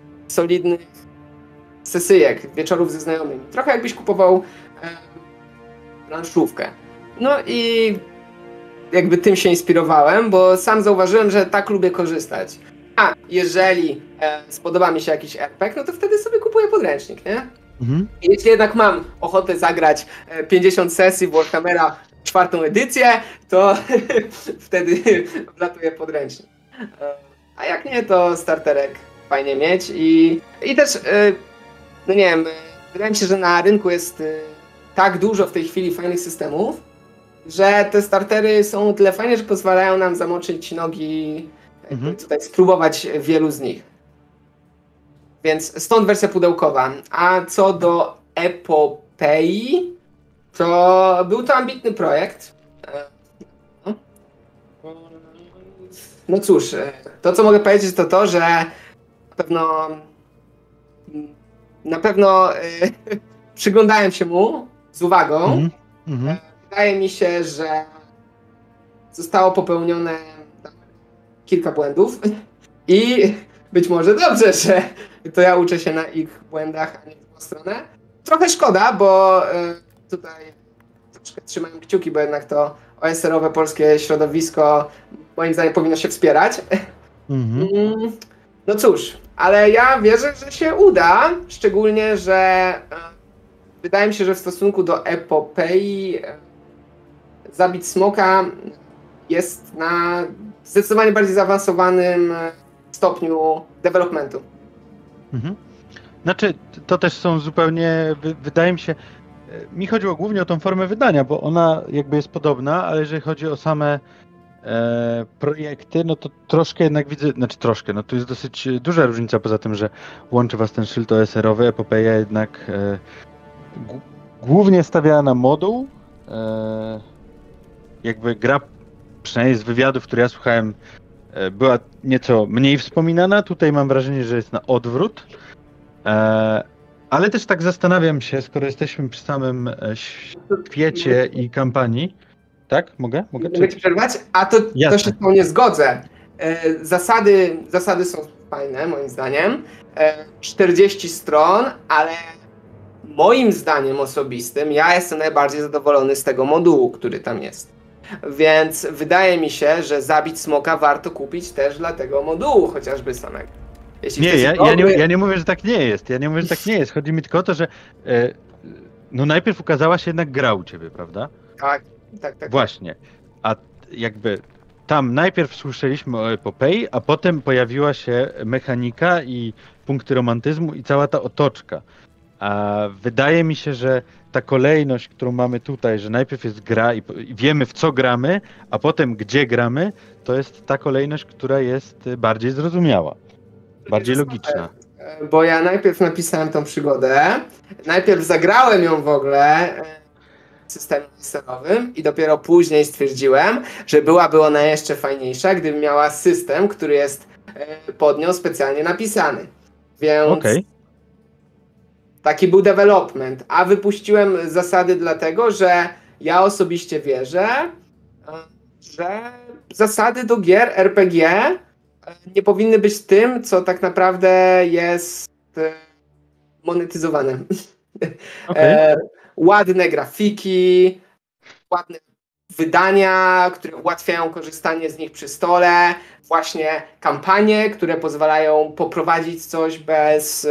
S2: sesyjek, wieczorów ze znajomymi. Trochę jakbyś kupował planszówkę. No i jakby tym się inspirowałem, bo sam zauważyłem, że tak lubię korzystać. A jeżeli spodoba mi się jakiś RPG, no to wtedy sobie kupuję podręcznik, nie? I jeśli jednak mam ochotę zagrać 50 sesji w Warhammera 4. edycję, to wtedy wlatuję podręcznik. A jak nie, to starterek fajnie mieć i też, no nie wiem, wydaje mi się, że na rynku jest tak dużo w tej chwili fajnych systemów, że te startery są tyle fajne, że pozwalają nam zamoczyć nogi, tutaj spróbować wielu z nich. Więc stąd wersja pudełkowa. A co do epopei, to był to ambitny projekt. No cóż, to co mogę powiedzieć to, że na pewno przyglądałem się mu z uwagą. Wydaje mi się, że zostało popełnione kilka błędów i być może dobrze, że to ja uczę się na ich błędach, a nie w drugą stronę. Trochę szkoda, bo tutaj troszkę trzymałem kciuki, bo jednak to OSR-owe polskie środowisko moim zdaniem powinno się wspierać. No cóż, ale ja wierzę, że się uda, szczególnie, że wydaje mi się, że w stosunku do epopei Zabić Smoka jest na zdecydowanie bardziej zaawansowanym stopniu developmentu.
S1: Znaczy, to też są zupełnie, wydaje mi się, mi chodziło głównie o tą formę wydania, bo ona jakby jest podobna, ale jeżeli chodzi o same projekty, no to troszkę jednak widzę, znaczy troszkę, no tu jest dosyć duża różnica, poza tym, że łączy was ten szyld OSR-owy, epopeja jednak głównie stawiała na moduł, jakby gra, przynajmniej z wywiadów, które ja słuchałem, była nieco mniej wspominana, tutaj mam wrażenie, że jest na odwrót, ale też tak zastanawiam się, skoro jesteśmy przy samym świecie i kampanii. Tak? Mogę?
S2: Mogę ci przerwać? A to się z tą nie zgodzę. Zasady są fajne, moim zdaniem. 40 stron, ale moim zdaniem osobistym ja jestem najbardziej zadowolony z tego modułu, który tam jest. Więc wydaje mi się, że Zabić Smoka warto kupić też dla tego modułu, chociażby samego.
S1: Ja nie mówię, że tak nie jest. Chodzi mi tylko o to, że no najpierw ukazała się jednak gra u ciebie, prawda?
S2: Tak.
S1: Właśnie. A jakby tam najpierw słyszeliśmy o epopei, a potem pojawiła się mechanika i punkty romantyzmu i cała ta otoczka. A wydaje mi się, że ta kolejność, którą mamy tutaj, że najpierw jest gra i wiemy, w co gramy, a potem gdzie gramy, to jest ta kolejność, która jest bardziej zrozumiała, bardziej logiczna.
S2: Bo ja najpierw napisałem tą przygodę, najpierw zagrałem ją w ogóle systemem sterowym i dopiero później stwierdziłem, że byłaby ona jeszcze fajniejsza, gdyby miała system, który jest pod nią specjalnie napisany. Więc taki był development, a wypuściłem zasady dlatego, że ja osobiście wierzę, że zasady do gier RPG nie powinny być tym, co tak naprawdę jest monetyzowane.
S1: Okay.
S2: Ładne grafiki, ładne wydania, które ułatwiają korzystanie z nich przy stole, właśnie kampanie, które pozwalają poprowadzić coś bez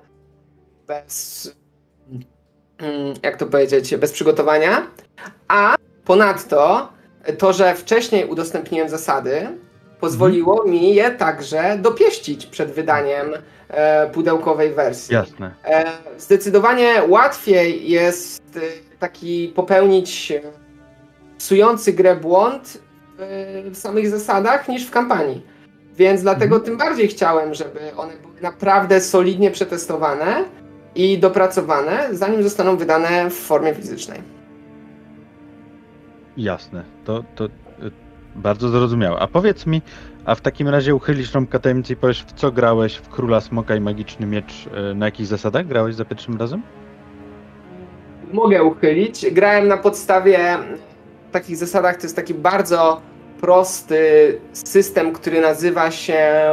S2: jak to powiedzieć, bez przygotowania. A ponadto to, że wcześniej udostępniłem zasady, pozwoliło mi je także dopieścić przed wydaniem pudełkowej wersji.
S1: Jasne.
S2: Zdecydowanie łatwiej jest taki popełnić psujący grę błąd w samych zasadach niż w kampanii. Więc dlatego tym bardziej chciałem, żeby one były naprawdę solidnie przetestowane i dopracowane, zanim zostaną wydane w formie fizycznej.
S1: Jasne. To bardzo zrozumiałe. A powiedz mi, a w takim razie uchylisz rąbka tajemnicy i powiesz, w co grałeś w Króla Smoka i Magiczny Miecz, na jakich zasadach grałeś za pierwszym razem?
S2: Mogę uchylić. Grałem na podstawie takich zasadach, to jest taki bardzo prosty system, który nazywa się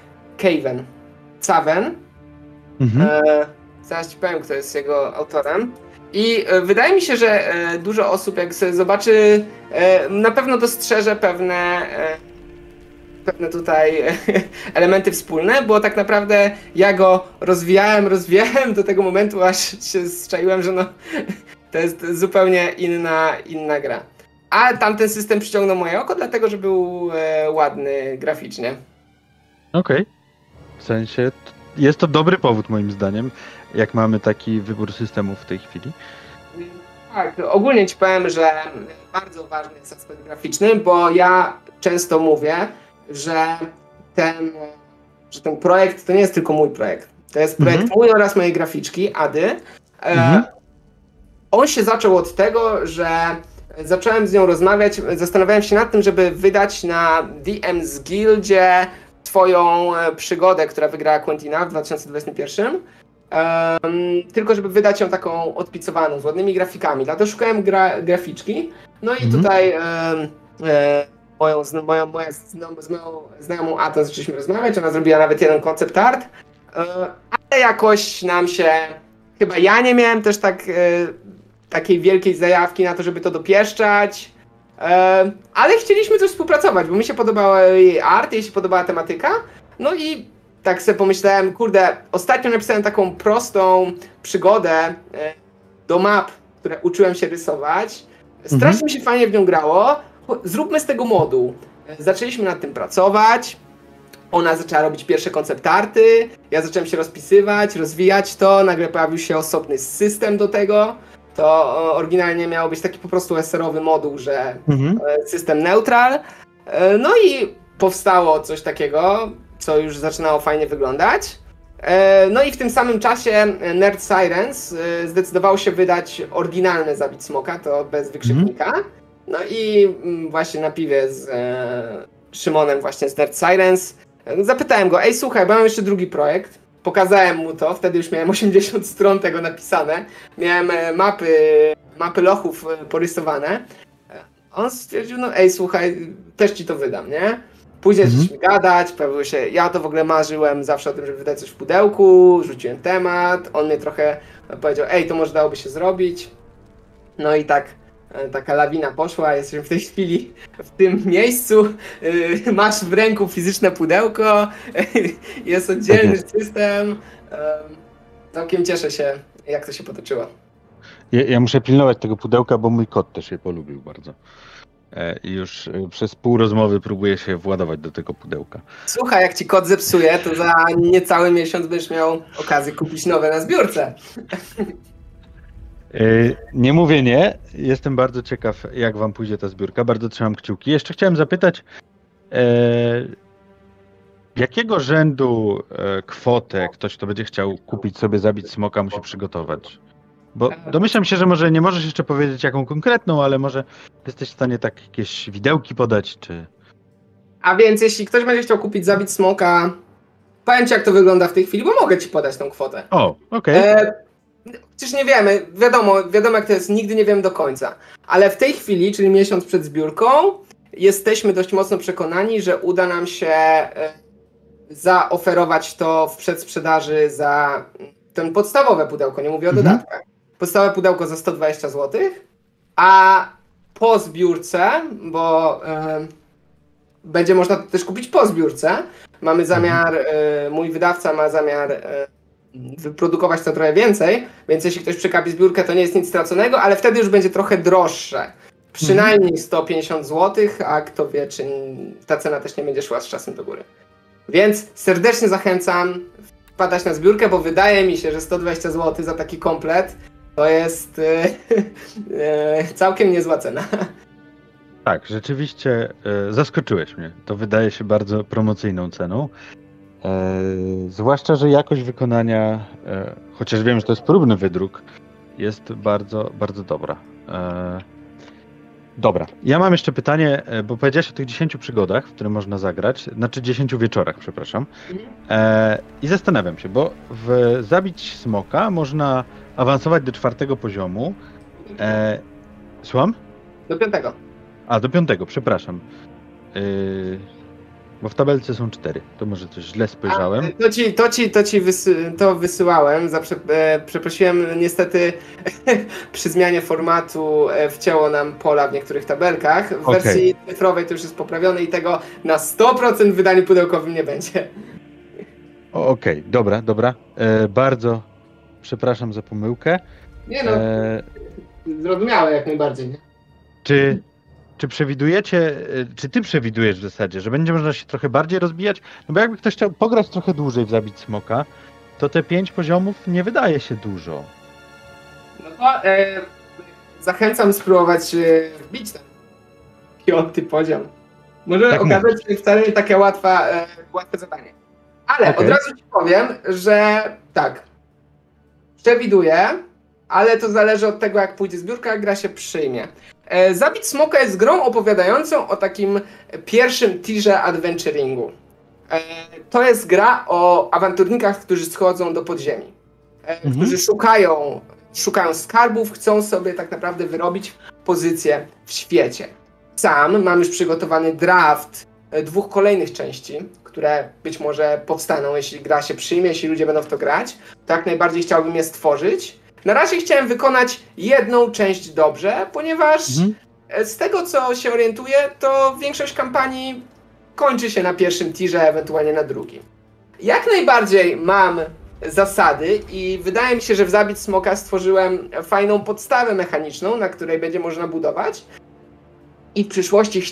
S2: Caven. Zaraz ci powiem, kto jest jego autorem. I wydaje mi się, że dużo osób, jak sobie zobaczy, na pewno dostrzeże pewne tutaj elementy wspólne, bo tak naprawdę ja go rozwijałem do tego momentu, aż się zczaiłem, że to jest zupełnie inna gra. A tamten system przyciągnął moje oko, dlatego że był ładny graficznie.
S1: Okej. W sensie jest to dobry powód moim zdaniem, jak mamy taki wybór systemów w tej chwili.
S2: Tak, ogólnie ci powiem, że bardzo ważny jest aspekt graficzny, bo ja często mówię, że ten projekt to nie jest tylko mój projekt. To jest projekt mój oraz mojej graficzki, Ady. On się zaczął od tego, że zacząłem z nią rozmawiać, zastanawiałem się nad tym, żeby wydać na DM's Guildzie swoją przygodę, która wygrała Quentina w 2021. Tylko żeby wydać ją taką odpicowaną, z ładnymi grafikami. Dlatego szukałem graficzki. No i tutaj moją znajomą Atą zaczęliśmy rozmawiać, ona zrobiła nawet jeden concept art, ale jakoś nam się, chyba ja nie miałem też takiej wielkiej zajawki na to, żeby to dopieszczać, ale chcieliśmy też współpracować, bo mi się podobał jej art, jej się podobała tematyka, no i tak sobie pomyślałem, kurde, ostatnio napisałem taką prostą przygodę do map, które uczyłem się rysować, strasznie mi się fajnie w nią grało, zróbmy z tego moduł. Zaczęliśmy nad tym pracować, ona zaczęła robić pierwsze konceptarty, ja zacząłem się rozpisywać, rozwijać to, nagle pojawił się osobny system do tego. To oryginalnie miało być taki po prostu SR-owy moduł, że system neutral. No i powstało coś takiego, co już zaczynało fajnie wyglądać. No i w tym samym czasie Nerd Sirens zdecydował się wydać oryginalny Zabić Smoka, to bez wykrzyknika. No i właśnie na piwie z Szymonem właśnie z Nerd Sirens zapytałem go, ej słuchaj, bo mam jeszcze drugi projekt. Pokazałem mu to, wtedy już miałem 80 stron tego napisane. Miałem mapy lochów porysowane. On stwierdził, no ej słuchaj, też ci to wydam, nie? Później zaczęliśmy gadać, pojawiło się, ja to w ogóle marzyłem zawsze o tym, żeby wydać coś w pudełku, rzuciłem temat, on mnie trochę powiedział, ej, to może dałoby się zrobić. No i tak taka lawina poszła, jesteśmy w tej chwili w tym miejscu, masz w ręku fizyczne pudełko, jest oddzielny system, całkiem cieszę się, jak to się potoczyło.
S1: Ja muszę pilnować tego pudełka, bo mój kot też je polubił bardzo. I już przez pół rozmowy próbuję się władować do tego pudełka.
S2: Słuchaj, jak ci kot zepsuje, to za niecały miesiąc będziesz miał okazję kupić nowe na zbiórce.
S1: Nie mówię nie. Jestem bardzo ciekaw, jak wam pójdzie ta zbiórka. Bardzo trzymam kciuki. Jeszcze chciałem zapytać, jakiego rzędu kwotę ktoś, kto będzie chciał kupić sobie Zabić Smoka, musi przygotować? Bo domyślam się, że może nie możesz jeszcze powiedzieć jaką konkretną, ale może jesteś w stanie tak jakieś widełki podać, czy...
S2: A więc jeśli ktoś będzie chciał kupić Zabić Smoka, powiem ci jak to wygląda w tej chwili, bo mogę ci podać tą kwotę.
S1: O, okej.
S2: Przecież nie wiemy, wiadomo jak to jest, nigdy nie wiem do końca. Ale w tej chwili, czyli miesiąc przed zbiórką, jesteśmy dość mocno przekonani, że uda nam się zaoferować to w przedsprzedaży za ten podstawowe pudełko, nie mówię o dodatkach. Podstawowe pudełko za 120 zł, a po zbiórce, bo będzie można to też kupić po zbiórce, mamy zamiar, mój wydawca ma zamiar wyprodukować to trochę więcej, więc jeśli ktoś przekapi zbiórkę, to nie jest nic straconego, ale wtedy już będzie trochę droższe. Przynajmniej 150 zł, a kto wie, czy ta cena też nie będzie szła z czasem do góry. Więc serdecznie zachęcam wpadać na zbiórkę, bo wydaje mi się, że 120 zł za taki komplet to jest całkiem niezła cena.
S1: Tak, rzeczywiście zaskoczyłeś mnie. To wydaje się bardzo promocyjną ceną. Zwłaszcza, że jakość wykonania, chociaż wiem, że to jest próbny wydruk, jest bardzo, bardzo dobra. Dobra, ja mam jeszcze pytanie, bo powiedziałeś o tych 10 przygodach, w które można zagrać, znaczy 10 wieczorach, przepraszam. I zastanawiam się, bo w Zabić Smoka można awansować do 4. poziomu. Słucham?
S2: Do 5.
S1: A, do 5, przepraszam. Bo w tabelce są 4, to może coś źle spojrzałem.
S2: To wysyłałem. Przeprosiłem, niestety przy zmianie formatu wcięło nam pola w niektórych tabelkach. W wersji cyfrowej to już jest poprawione i tego na 100% w wydaniu pudełkowym nie będzie.
S1: Okej, dobra. Bardzo przepraszam za pomyłkę.
S2: Nie no, zrozumiałe jak najbardziej. Nie?
S1: Czy przewidujecie, czy ty przewidujesz w zasadzie, że będzie można się trochę bardziej rozbijać? No bo jakby ktoś chciał pograć trochę dłużej w Zabić Smoka, to te 5 poziomów nie wydaje się dużo.
S2: No to zachęcam spróbować wbić ten 5. poziom. Może tak okazać się wcale nie takie łatwe zadanie. Ale od razu ci powiem, że tak, przewiduję, ale to zależy od tego, jak pójdzie zbiórka, jak gra się przyjmie. Zabić Smoka jest grą opowiadającą o takim pierwszym tirze adventuringu. To jest gra o awanturnikach, którzy schodzą do podziemi. Którzy szukają skarbów, chcą sobie tak naprawdę wyrobić pozycję w świecie. Sam mam już przygotowany draft 2 kolejnych części, które być może powstaną, jeśli gra się przyjmie, jeśli ludzie będą w to grać. To jak najbardziej chciałbym je stworzyć. Na razie chciałem wykonać 1 część dobrze, ponieważ z tego, co się orientuję, to większość kampanii kończy się na pierwszym tirze, ewentualnie na drugim. Jak najbardziej mam zasady i wydaje mi się, że w Zabić Smoka stworzyłem fajną podstawę mechaniczną, na której będzie można budować. I w przyszłości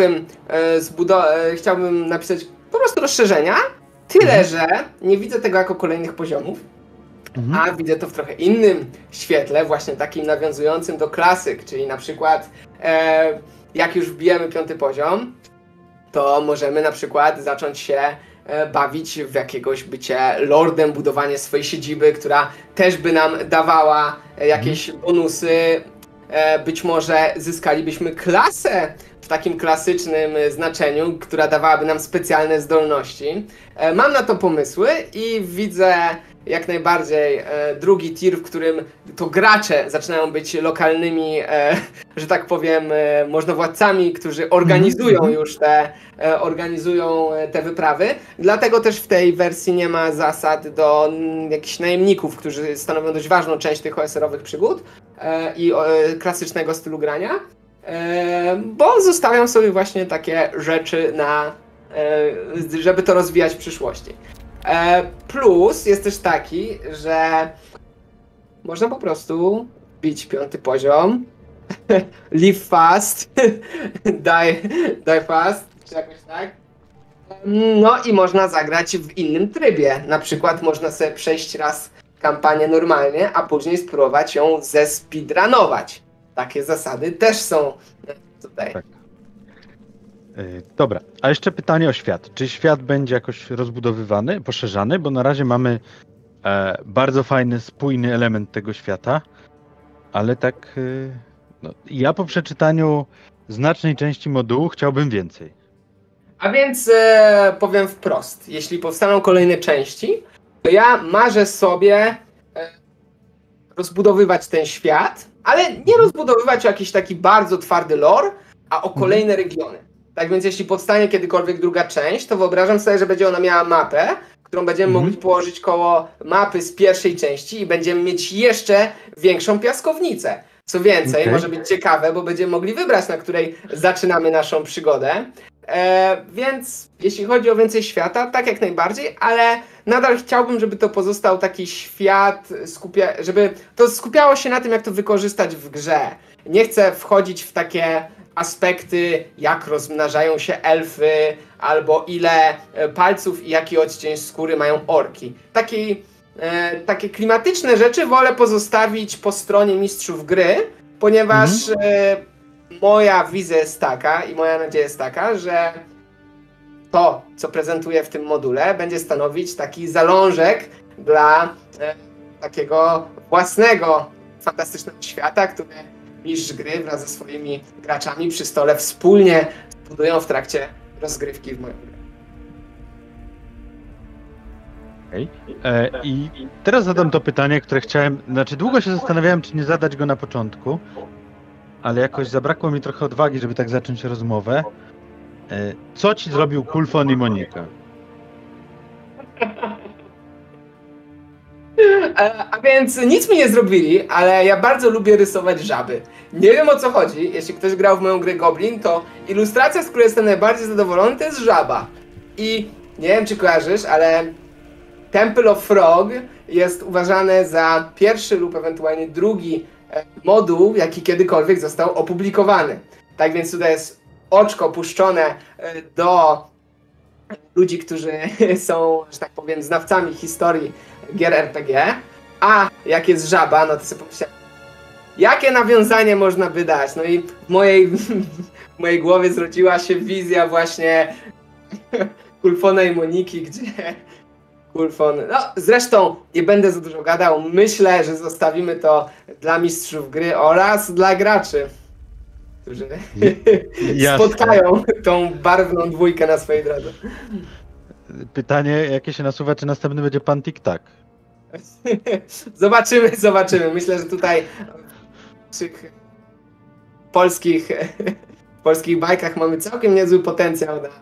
S2: chciałbym napisać po prostu rozszerzenia, tyle że nie widzę tego jako kolejnych poziomów, a widzę to w trochę innym świetle, właśnie takim nawiązującym do klasyk, czyli na przykład jak już wbijemy 5. poziom, to możemy na przykład zacząć się bawić w jakiegoś bycie lordem, budowanie swojej siedziby, która też by nam dawała jakieś bonusy. Być może zyskalibyśmy klasę w takim klasycznym znaczeniu, która dawałaby nam specjalne zdolności. Mam na to pomysły i widzę jak najbardziej drugi tier, w którym to gracze zaczynają być lokalnymi, że tak powiem, możnowładcami, którzy organizują już te wyprawy. Dlatego też w tej wersji nie ma zasad do jakichś najemników, którzy stanowią dość ważną część tych OSR-owych przygód i klasycznego stylu grania, bo zostawiam sobie właśnie takie rzeczy żeby to rozwijać w przyszłości. Plus jest też taki, że można po prostu bić 5. poziom, live fast, die fast, czy jakoś tak. No i można zagrać w innym trybie. Na przykład można sobie przejść raz kampanię normalnie, a później spróbować ją zespeedrunować. Takie zasady też są tutaj. Tak.
S1: Dobra, a jeszcze pytanie o świat. Czy świat będzie jakoś rozbudowywany, poszerzany? Bo na razie mamy bardzo fajny, spójny element tego świata, ale tak ja po przeczytaniu znacznej części modułu chciałbym więcej.
S2: A więc powiem wprost, jeśli powstaną kolejne części, to ja marzę sobie rozbudowywać ten świat, ale nie rozbudowywać o jakiś taki bardzo twardy lore, a o kolejne regiony. Tak więc jeśli powstanie kiedykolwiek druga część, to wyobrażam sobie, że będzie ona miała mapę, którą będziemy mogli położyć koło mapy z pierwszej części i będziemy mieć jeszcze większą piaskownicę. Co więcej, może być ciekawe, bo będziemy mogli wybrać, na której zaczynamy naszą przygodę. Więc jeśli chodzi o więcej świata, tak jak najbardziej, ale nadal chciałbym, żeby to pozostał taki świat, żeby to skupiało się na tym, jak to wykorzystać w grze. Nie chcę wchodzić w takie aspekty, jak rozmnażają się elfy, albo ile palców i jaki odcień skóry mają orki. Takie klimatyczne rzeczy wolę pozostawić po stronie mistrzów gry, ponieważ moja wizja jest taka i moja nadzieja jest taka, że to, co prezentuję w tym module, będzie stanowić taki zalążek dla takiego własnego, fantastycznego świata, który mistrz gry wraz ze swoimi graczami przy stole wspólnie budują w trakcie rozgrywki w moją grę.
S1: I teraz zadam to pytanie, które chciałem, długo się zastanawiałem, czy nie zadać go na początku, ale jakoś zabrakło mi trochę odwagi, żeby tak zacząć rozmowę. Co ci zrobił Kulfon i Monika?
S2: A więc nic mi nie zrobili, ale ja bardzo lubię rysować żaby. Nie wiem, o co chodzi. Jeśli ktoś grał w moją grę Goblin, to ilustracja, z której jestem najbardziej zadowolony, to jest żaba. I nie wiem, czy kojarzysz, ale Temple of Frog jest uważany za pierwszy lub ewentualnie drugi moduł, jaki kiedykolwiek został opublikowany. Tak więc tutaj jest oczko puszczone do ludzi, którzy są, że tak powiem, znawcami historii gier RPG. A jak jest żaba, no to sobie pomyślałem, jakie nawiązanie można by dać? No i w mojej głowie zrodziła się wizja właśnie Kulfona i Moniki, gdzie Kulfon... No zresztą nie będę za dużo gadał, myślę, że zostawimy to dla mistrzów gry oraz dla graczy, którzy spotkają tą barwną dwójkę na swojej drodze.
S1: Pytanie, jakie się nasuwa, czy następny będzie pan Tik-Tak?
S2: Zobaczymy. Myślę, że tutaj w naszych polskich bajkach mamy całkiem niezły potencjał na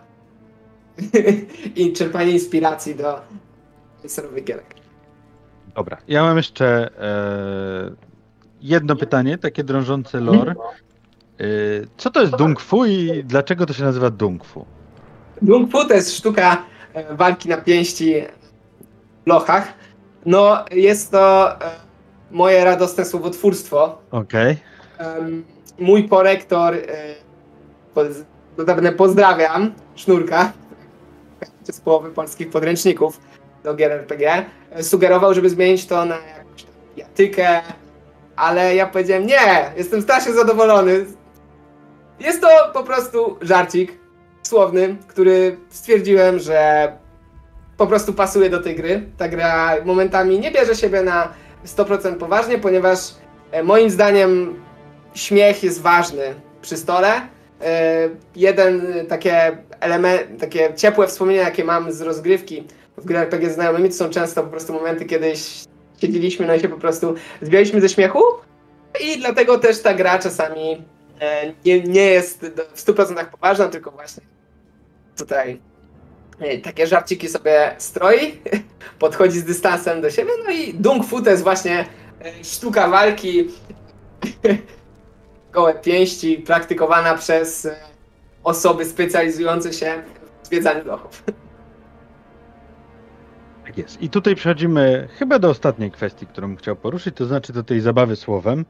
S2: i czerpanie inspiracji do serowych gierek.
S1: Dobra, ja mam jeszcze jedno pytanie, takie drążące lore. Co to jest Dung Fu i dlaczego to się nazywa Dung Fu?
S2: Dung Fu to jest sztuka walki na pięści w lochach. No, jest to moje radosne słowotwórstwo.
S1: Okej.
S2: Mój korektor, notabene pozdrawiam, Sznurka, z połowy polskich podręczników do gier RPG, sugerował, żeby zmienić to na jakąś tam bijatykę, ale ja powiedziałem nie, jestem strasznie zadowolony. Jest to po prostu żarcik słowny, który stwierdziłem, że po prostu pasuje do tej gry. Ta gra momentami nie bierze siebie na 100% poważnie, ponieważ moim zdaniem śmiech jest ważny przy stole. Takie ciepłe wspomnienia, jakie mam z rozgrywki w grach RPG z znajomymi, to są często po prostu momenty, kiedy siedzieliśmy, no i się po prostu zbijaliśmy ze śmiechu i dlatego też ta gra czasami nie jest w 100% poważna, tylko właśnie tutaj takie żarciki sobie stroi, podchodzi z dystansem do siebie, no i Dung Fu to jest właśnie sztuka walki gołe pięści praktykowana przez osoby specjalizujące się w zwiedzaniu lochów.
S1: Tak jest. I tutaj przechodzimy chyba do ostatniej kwestii, którą chciał poruszyć, to znaczy do tej zabawy słowem,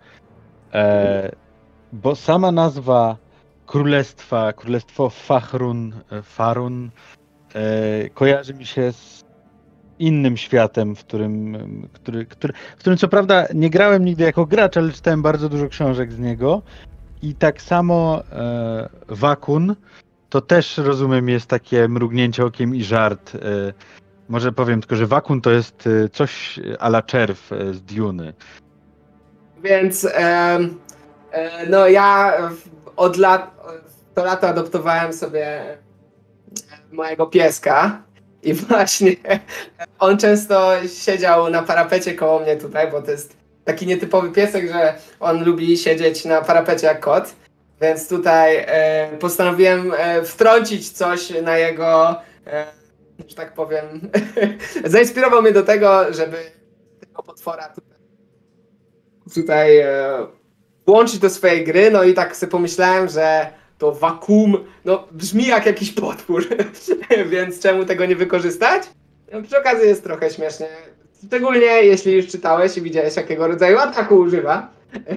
S1: bo sama nazwa królestwo Faerun kojarzy mi się z innym światem, w którym co prawda nie grałem nigdy jako gracz, ale czytałem bardzo dużo książek z niego. I tak samo Wakun, to też rozumiem jest takie mrugnięcie okiem i żart. Może powiem tylko, że Wakun to jest coś a la czerw z Duny.
S2: Więc no ja od to lato adoptowałem sobie mojego pieska i właśnie on często siedział na parapecie koło mnie tutaj, bo to jest taki nietypowy piesek, że on lubi siedzieć na parapecie jak kot. Więc tutaj postanowiłem wtrącić coś na jego, że tak powiem, zainspirował mnie do tego, żeby tego potwora tutaj włączyć do swojej gry, no i tak sobie pomyślałem, że to Vacuum, no brzmi jak jakiś potwór, więc czemu tego nie wykorzystać? No, przy okazji jest trochę śmiesznie, szczególnie jeśli już czytałeś i widziałeś, jakiego rodzaju ataku używa.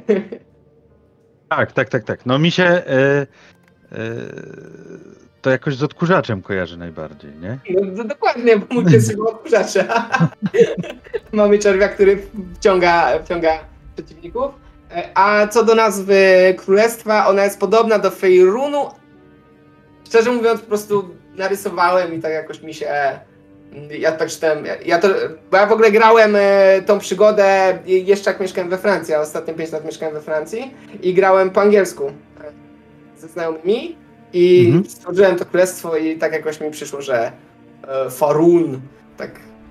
S1: Tak. No mi się to jakoś z odkurzaczem kojarzy najbardziej, nie?
S2: No dokładnie, bo mój pies się odkurzacza. Mamy czerwia, który wciąga przeciwników. A co do nazwy królestwa, ona jest podobna do Faerunu. Szczerze mówiąc, po prostu narysowałem i tak jakoś mi się... Ja tak czytałem, bo ja w ogóle grałem tą przygodę jeszcze jak mieszkałem we Francji, a ostatnie 5 lat mieszkałem we Francji i grałem po angielsku ze znajomymi i stworzyłem to królestwo i tak jakoś mi przyszło, że Farun, tak,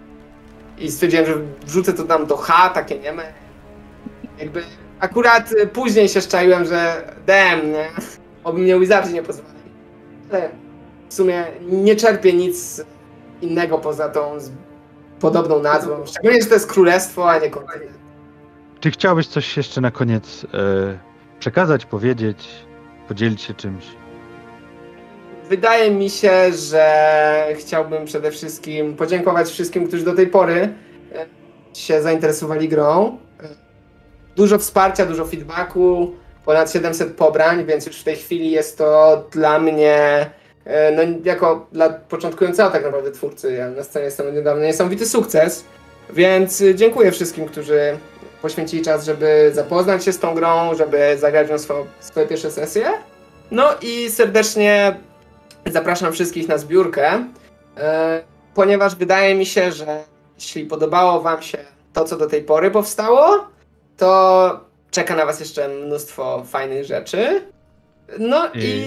S2: i stwierdziłem, że wrzucę to tam do H, takie nieme. Jakby akurat później się szczaiłem, że nie? Oby mnie Wizardzi nie pozwali. Ale w sumie nie czerpię nic innego poza tą podobną nazwą. Szczególnie, że to jest królestwo, a nie kontynent.
S1: Czy chciałbyś coś jeszcze na koniec przekazać, powiedzieć, podzielić się czymś?
S2: Wydaje mi się, że chciałbym przede wszystkim podziękować wszystkim, którzy do tej pory się zainteresowali grą. Dużo wsparcia, dużo feedbacku, ponad 700 pobrań, więc już w tej chwili jest to dla mnie, no jako dla początkującego tak naprawdę twórcy, ja na scenie jestem niedawno, niesamowity sukces, więc dziękuję wszystkim, którzy poświęcili czas, żeby zapoznać się z tą grą, żeby zagrać w nią swoje pierwsze sesje. No i serdecznie zapraszam wszystkich na zbiórkę, ponieważ wydaje mi się, że jeśli podobało wam się to, co do tej pory powstało, to czeka na was jeszcze mnóstwo fajnych rzeczy. No i...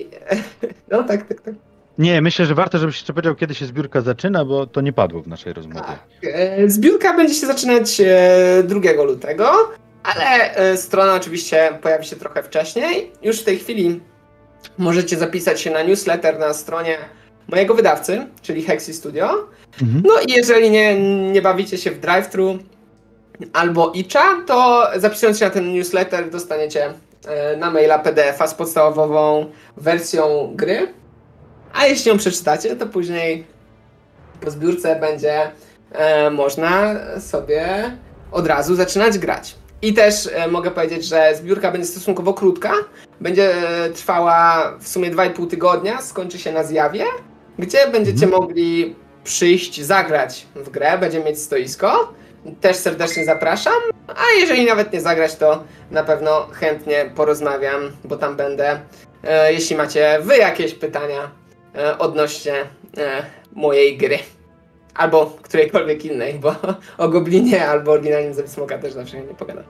S2: No tak.
S1: Nie, myślę, że warto, żebyś jeszcze powiedział, kiedy się zbiórka zaczyna, bo to nie padło w naszej rozmowie.
S2: Tak. Zbiórka będzie się zaczynać 2 lutego, ale strona oczywiście pojawi się trochę wcześniej. Już w tej chwili możecie zapisać się na newsletter na stronie mojego wydawcy, czyli Hexy Studio. No i jeżeli nie bawicie się w drive-thru albo itcha, to zapisując się na ten newsletter dostaniecie na maila PDF-a z podstawową wersją gry. A jeśli ją przeczytacie, to później po zbiórce będzie można sobie od razu zaczynać grać. I też mogę powiedzieć, że zbiórka będzie stosunkowo krótka. Będzie trwała w sumie 2,5 tygodnia, skończy się na zjawie, gdzie będziecie mogli przyjść, zagrać w grę, będziemy mieć stoisko. Też serdecznie zapraszam, a jeżeli nawet nie zagrać, to na pewno chętnie porozmawiam, bo tam będę. Jeśli macie wy jakieś pytania odnośnie mojej gry, albo którejkolwiek innej, bo o Goblinie albo oryginalnym Zabij Smoka też zawsze nie pogadam.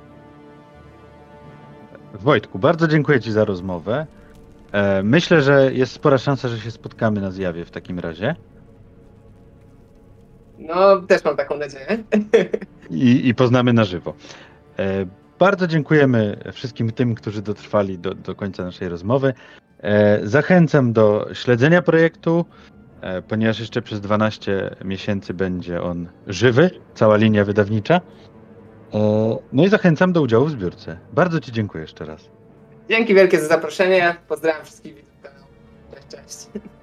S1: Wojtku, bardzo dziękuję ci za rozmowę. Myślę, że jest spora szansa, że się spotkamy na zjawie w takim razie.
S2: No, też mam taką nadzieję.
S1: I poznamy na żywo. Bardzo dziękujemy wszystkim tym, którzy dotrwali do końca naszej rozmowy. Zachęcam do śledzenia projektu, ponieważ jeszcze przez 12 miesięcy będzie on żywy, cała linia wydawnicza. No i zachęcam do udziału w zbiórce. Bardzo ci dziękuję jeszcze raz.
S2: Dzięki wielkie za zaproszenie. Pozdrawiam wszystkich widzów kanału. Cześć.